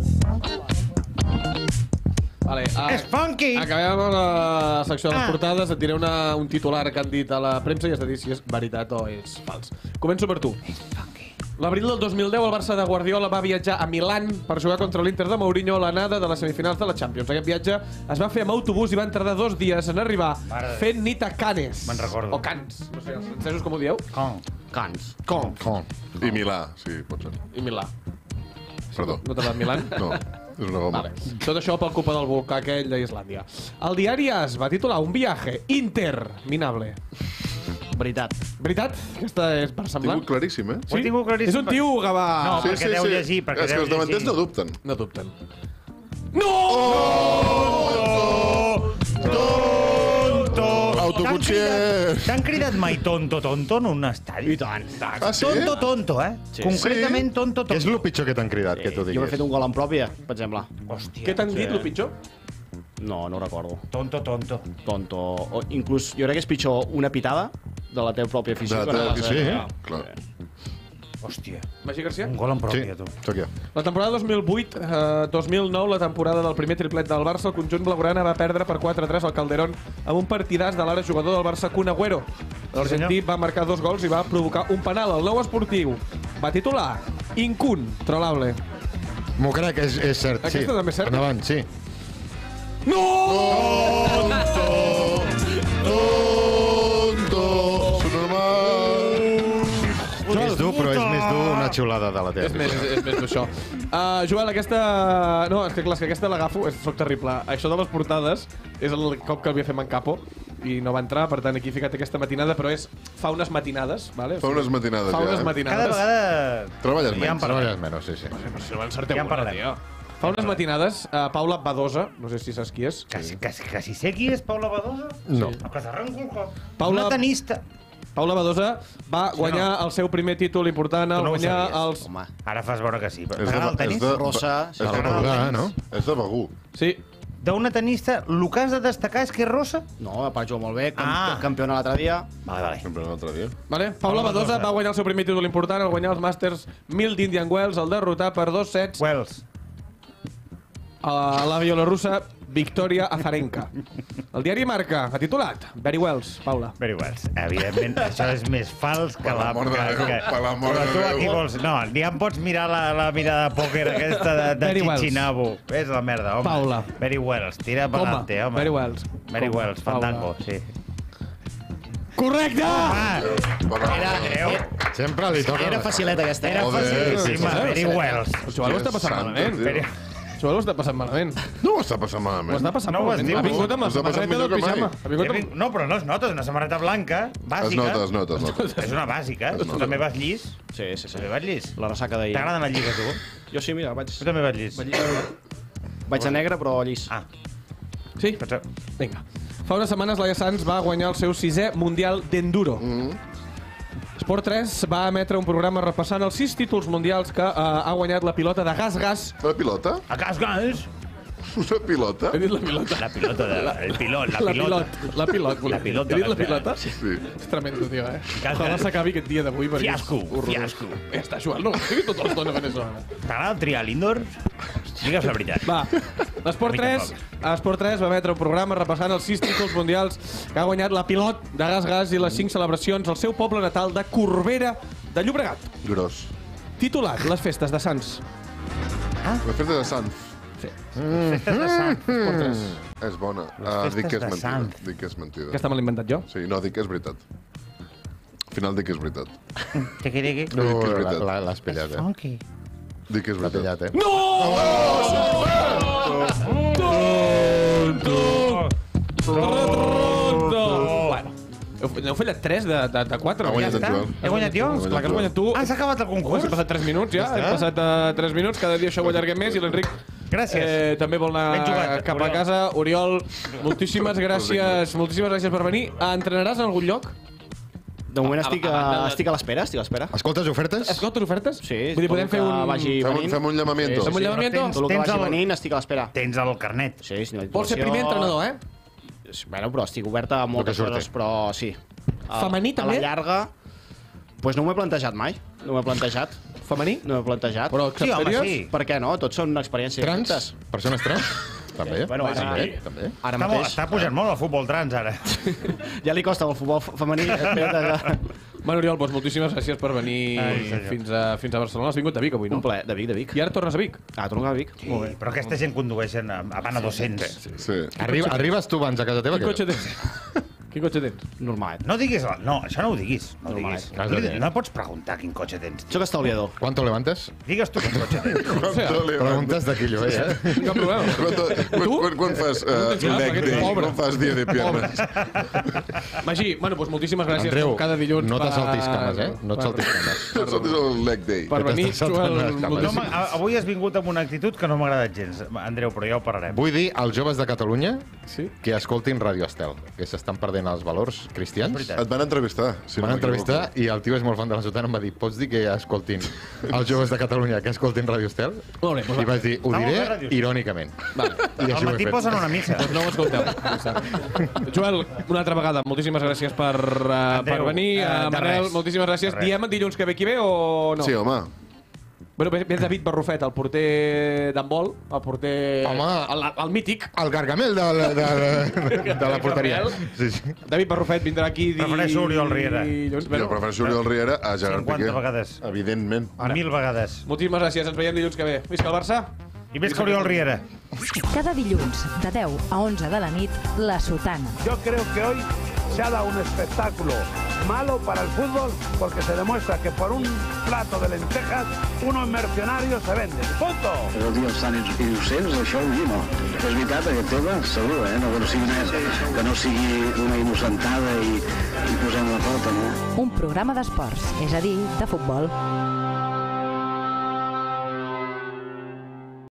Vale, a... És funky! Acabem amb la secció de les Ah. portades. Et diré una, un titular que han dit a la premsa i has de dir si és veritat o és fals. Començo per tu. L'abril del dos mil deu el Barça de Guardiola va viatjar a Milán per jugar contra l'Inter de Mourinho a l'anada de les semifinals de la Champions. Aquest viatge es va fer amb autobús i van tardar dos dies en arribar fent nit a Canes. Me'n recordo. O Cans. No sé, els francesos com ho dieu? Com? Cans. Com? Com? I Milà, sí, pot ser. I Milà. Perdó. No t'ha anat Milán? No, és una goma. Vale. Tot això per culpa del volcà aquell d'Islàndia. El diari AS va titular un viatge interminable. Veritat. Veritat? Aquesta és per semblar. Tingut claríssim, eh? Ho he tingut claríssim. És un tio que va... No, perquè deu llegir, perquè És que deu els davanters llegir. no dubten. No dubten. No! Tonto! Autoconscient! T'han cridat mai tonto, tonto en un estadi? I tant. Ah, sí? Tonto, tonto, eh? Sí. Concretament tonto, Què és tonto. el pitjor que t'han cridat, que tu Jo m'he diguis? fet un gol en pròpia, per exemple. Hòstia. Què t'han dit, el pitjor? No, no ho recordo. Tonto, tonto. Tonto. O inclús, jo crec que és pitjor una pitada de la teva pròpia afició. De la que teva no pas, afició, eh? sí, clar. Hòstia. Magí Garcia? Un gol en Sí, pròpia, tu. sóc jo. La temporada dos mil vuit dos mil nou, la temporada del primer triplet del Barça, el conjunt blaugrana va perdre per quatre a tres al Calderón amb un partidàs de l'ara jugador del Barça, Kun Agüero. L'argentí va marcar dos gols i va provocar un penal. El nou esportiu va titular Incun, trolable. M'ho crec, és, és cert, sí. Aquesta també és certa. Endavant, sí. No! Tonto! Subnormal! És dur, però és més dur una xulada de la teva. És més, és, és més d'això. Uh, Joel, aquesta... No, és que clar, és que aquesta l'agafo, és- soc terrible. Això de les portades és el cop que havia fet en Capo i no va entrar, per tant aquí he ficat aquesta matinada, però és fa unes matinades, vale? Fa unes matinades, fa ja, unes eh? matinades. Cada vegada... Treballes Ja en menys. parlem. Treballes menys, sí, sí. Però si no l'encerteu Ja en una, parlem. tio. Fa unes matinades, uh, Paula Badosa, no sé si saps qui és. Quasi, quasi, quasi sé qui és Paula Badosa? No. No, que s'arrenca el cop. Paula- Una tenista. Paula Badosa va guanyar el seu primer títol important al Tu no ho guanyar sabies. els... Home, Ara fas veure que sí. És de, T'agrada el és tenis? de, Rossa, és sí. de T'agrada el Begú, tenis? no? És de Begú. Sí, D'una tenista, el que has de destacar és que és rossa? no, va jugar molt bé, camp Ah. campiona l'altre dia. Vale, vale. Sempre un altre dia. vale? Paula Badosa va guanyar el seu primer títol important al guanyar els Masters mil d'Indian Wells, al derrotar per dos sets Wells. a la bielorussa Victoria Azarenka. El diari Marca ha titulat Very Wells, Paula. Very Wells. Evidentment, això és més fals que Per la... l'amor de que- Déu, que- per l'amor Però de tu Déu. aquí vols... No, ja em pots mirar la, la mirada de pòquer aquesta de, de Very Wells. Chichinabo. És la merda, home. Paula. Very Wells. Tira per Coma. adelante, home. Very Wells. Very Coma. Wells. Paula. Fandango, sí. Correcte! Ah, Era, era, Sempre li toca... era facileta aquesta. era Joder, facilíssima. sí, sí. Very Wells. El Joel ho està passant Santo, malament. tio. Very... Joel ho està passant malament. No ho està passant Ho malament. està passant No ho has malament. dit, Ha vingut amb ho la està passant samarreta del millor que mai. pijama. Ha vingut amb... No, però no es nota, és una samarreta blanca, Es bàsica. nota, es nota, es nota. És una bàsica. Tu també vas llis? Sí, sí, sí. També vas llis? La ressaca d'ahir. T'agrada anar llis, a tu? Jo sí, mira, vaig, Tu també vas llis? vaig a negre, però llis. Ah, Sí? Vinga. Fa unes setmanes Laia Sanz va guanyar el seu sisè Mundial d'Enduro. Sport tres va emetre un programa repassant els sis títols mundials que uh, ha guanyat la pilota de gas-gas. La pilota? a cas gas. Una pilota? He dit la pilota. La pilota, de, el pilot, la, La pilota. pilot. La pilot. volia La dir. pilota He dit la gas-gas. pilota? Sí. És tremendo, tio, eh? Gas-gas. Ojalà s'acabi aquest dia d'avui. perquè és Fiasco, horrorós. fiasco. Ja està, Joel, no estiguis tota l'estona fent això. ara. T'agrada el trial indoor? Digues la veritat. Va, l'Esport A mi tres, Esport tres va emetre un programa repassant els sis títols mundials que ha guanyat la pilot de gas-gas i les cinc celebracions al seu poble natal de Corbera de Llobregat. Gros. Titulat, les festes de Sants. La festa de Sanz. Festes de Sant. Esport tres. És bona. Les Uh, dic que és festes de mentida. Sanz. Dic que és mentida. Aquesta me l'he inventat jo. Sí, no, dic que és veritat. Al final dic que és veritat. Tiqui, tiqui. No, dic que és la- veritat. la- L'has pillat, eh? Funky. Dic que és L'ha veritat. pillat, eh? No! Tonto! Tonto! Bueno, heu- n'heu fallat tres de, de, de quatre. Ha guanyat Ja en està? Joel. He guanyat jo? Clar que has guanyat tu. Ah, s'ha acabat el Home, concurs? s'ha passat tres minuts ja, hem passat a tres minuts, cada dia això ho allarguem més i l'Enric Gràcies. eh, també vol anar Ben jugat, cap a Oriol. casa. Oriol, moltíssimes gràcies moltíssimes gràcies per venir. Entrenaràs en algun lloc? De moment A- a- estic a a, banda de- estic a l'espera, estic a l'espera. Escoltes ofertes? Escoltes ofertes? Sí, Vull dir, podem fer un... Vagi Fem, un- venint. fem un llamamiento. Sí, Fem un llamamiento? Tens- Tot el que tens vagi el- venint estic a l'espera. Tens el carnet. Sí, sí, Vols ser primer entrenador, eh? Bueno, però estic obert a moltes surti. coses, però sí. A, Femení, també? A la llarga... Pues no m'ho he plantejat mai. No m'ho he plantejat. Femení? No m'ho he plantejat. Però Sí, home, acceptaries? sí. Per què no? Tots són experiències. Trans? diferents. Persones trans? També. Bueno, ara- també, també. Ara Està, molt, mateix. està pujant molt el futbol trans, ara. Ja li costa amb el futbol femení. Espera't, Bueno, Oriol, doncs moltíssimes gràcies per venir Ai, senyor. fins a, fins a Barcelona. Has vingut de Vic avui, no? Un plaer. De Vic, de Vic. I ara tornes a Vic? Ah, torno a Vic. Sí, però aquesta gent condueixen a, a van a dos-cents. Sí. Arriba, arribes tu abans a casa teva? Quin que cotxe jo? tens? Quin cotxe tens? Normalet. No diguis... No, això no ho diguis. No, ho Normal. diguis. Has de dir. No pots preguntar quin cotxe tens. Soc estalviador. ¿Cuánto levantes? Digues tu quin cotxe tens. Quanto le- Preguntes d'aquillo, eh? Cap problema. Quanto- quan, quan, quan fas uh, tens clar, leg aquest day? pobre. Quan fas dia de piernas? Magí, bueno, doncs moltíssimes gràcies Andreu, com cada dilluns no per- t'assaltis cames, eh? No et per- saltis cames. Això és el leg day. Per venir, t'estàs saltant Joel, les cames. No, moltíssimes... ma- avui has vingut amb una actitud que no m'ha agradat gens, Andreu, però ja ho parlarem. Vull dir als joves de Catalunya Sí? que escoltin Radio Estel, que s'estan perdent els valors cristians. És veritat. Et van entrevistar, si no Van m'equivoco. entrevistar i el tio és molt fan de la Sotana, em va dir, pots dir que escoltin els joves de Catalunya que escoltin Radio Estel? Molt bé, doncs I va. vaig dir, ho Ah, molt bé, diré Radio Estel. irònicament. Vale. I Al així ho he matí fet. posen una missa. Doncs no ho escolteu. Joel, una altra vegada, moltíssimes gràcies per, uh, per Andreu, venir. eh, Uh, de Manel, res. moltíssimes gràcies. De res. Diem dilluns que ve qui ve o no? Sí, home. Bueno, ve ve David Barrufet, el porter d'handbol, el porter... Home. El, el mític. El gargamel de, la- de, de, de la porteria. Sí, sí. David Barrufet vindrà aquí... Di... Prefereixo Oriol Riera. dilluns. Jo prefereixo Oriol Riera a Gerard cinquanta Piqué. vegades. Evidentment. Mil vegades. Moltíssimes gràcies, ens veiem dilluns que ve. Visca el Barça! I més que Oriol Riera. Cada dilluns, de deu a onze de la nit, La Sotana. Yo creo que hoy se ha dado un espectáculo malo para el fútbol porque se demuestra que por un plato de lentejas unos mercenarios se venden. ¡Punto! Però, tio, estan innocents, això ho diu, no? És veritat, aquest tema, segur, eh? No, que, no sigui una, que no sigui una innocentada i, i posem la pota, no? Un programa d'esports, és a dir, de futbol.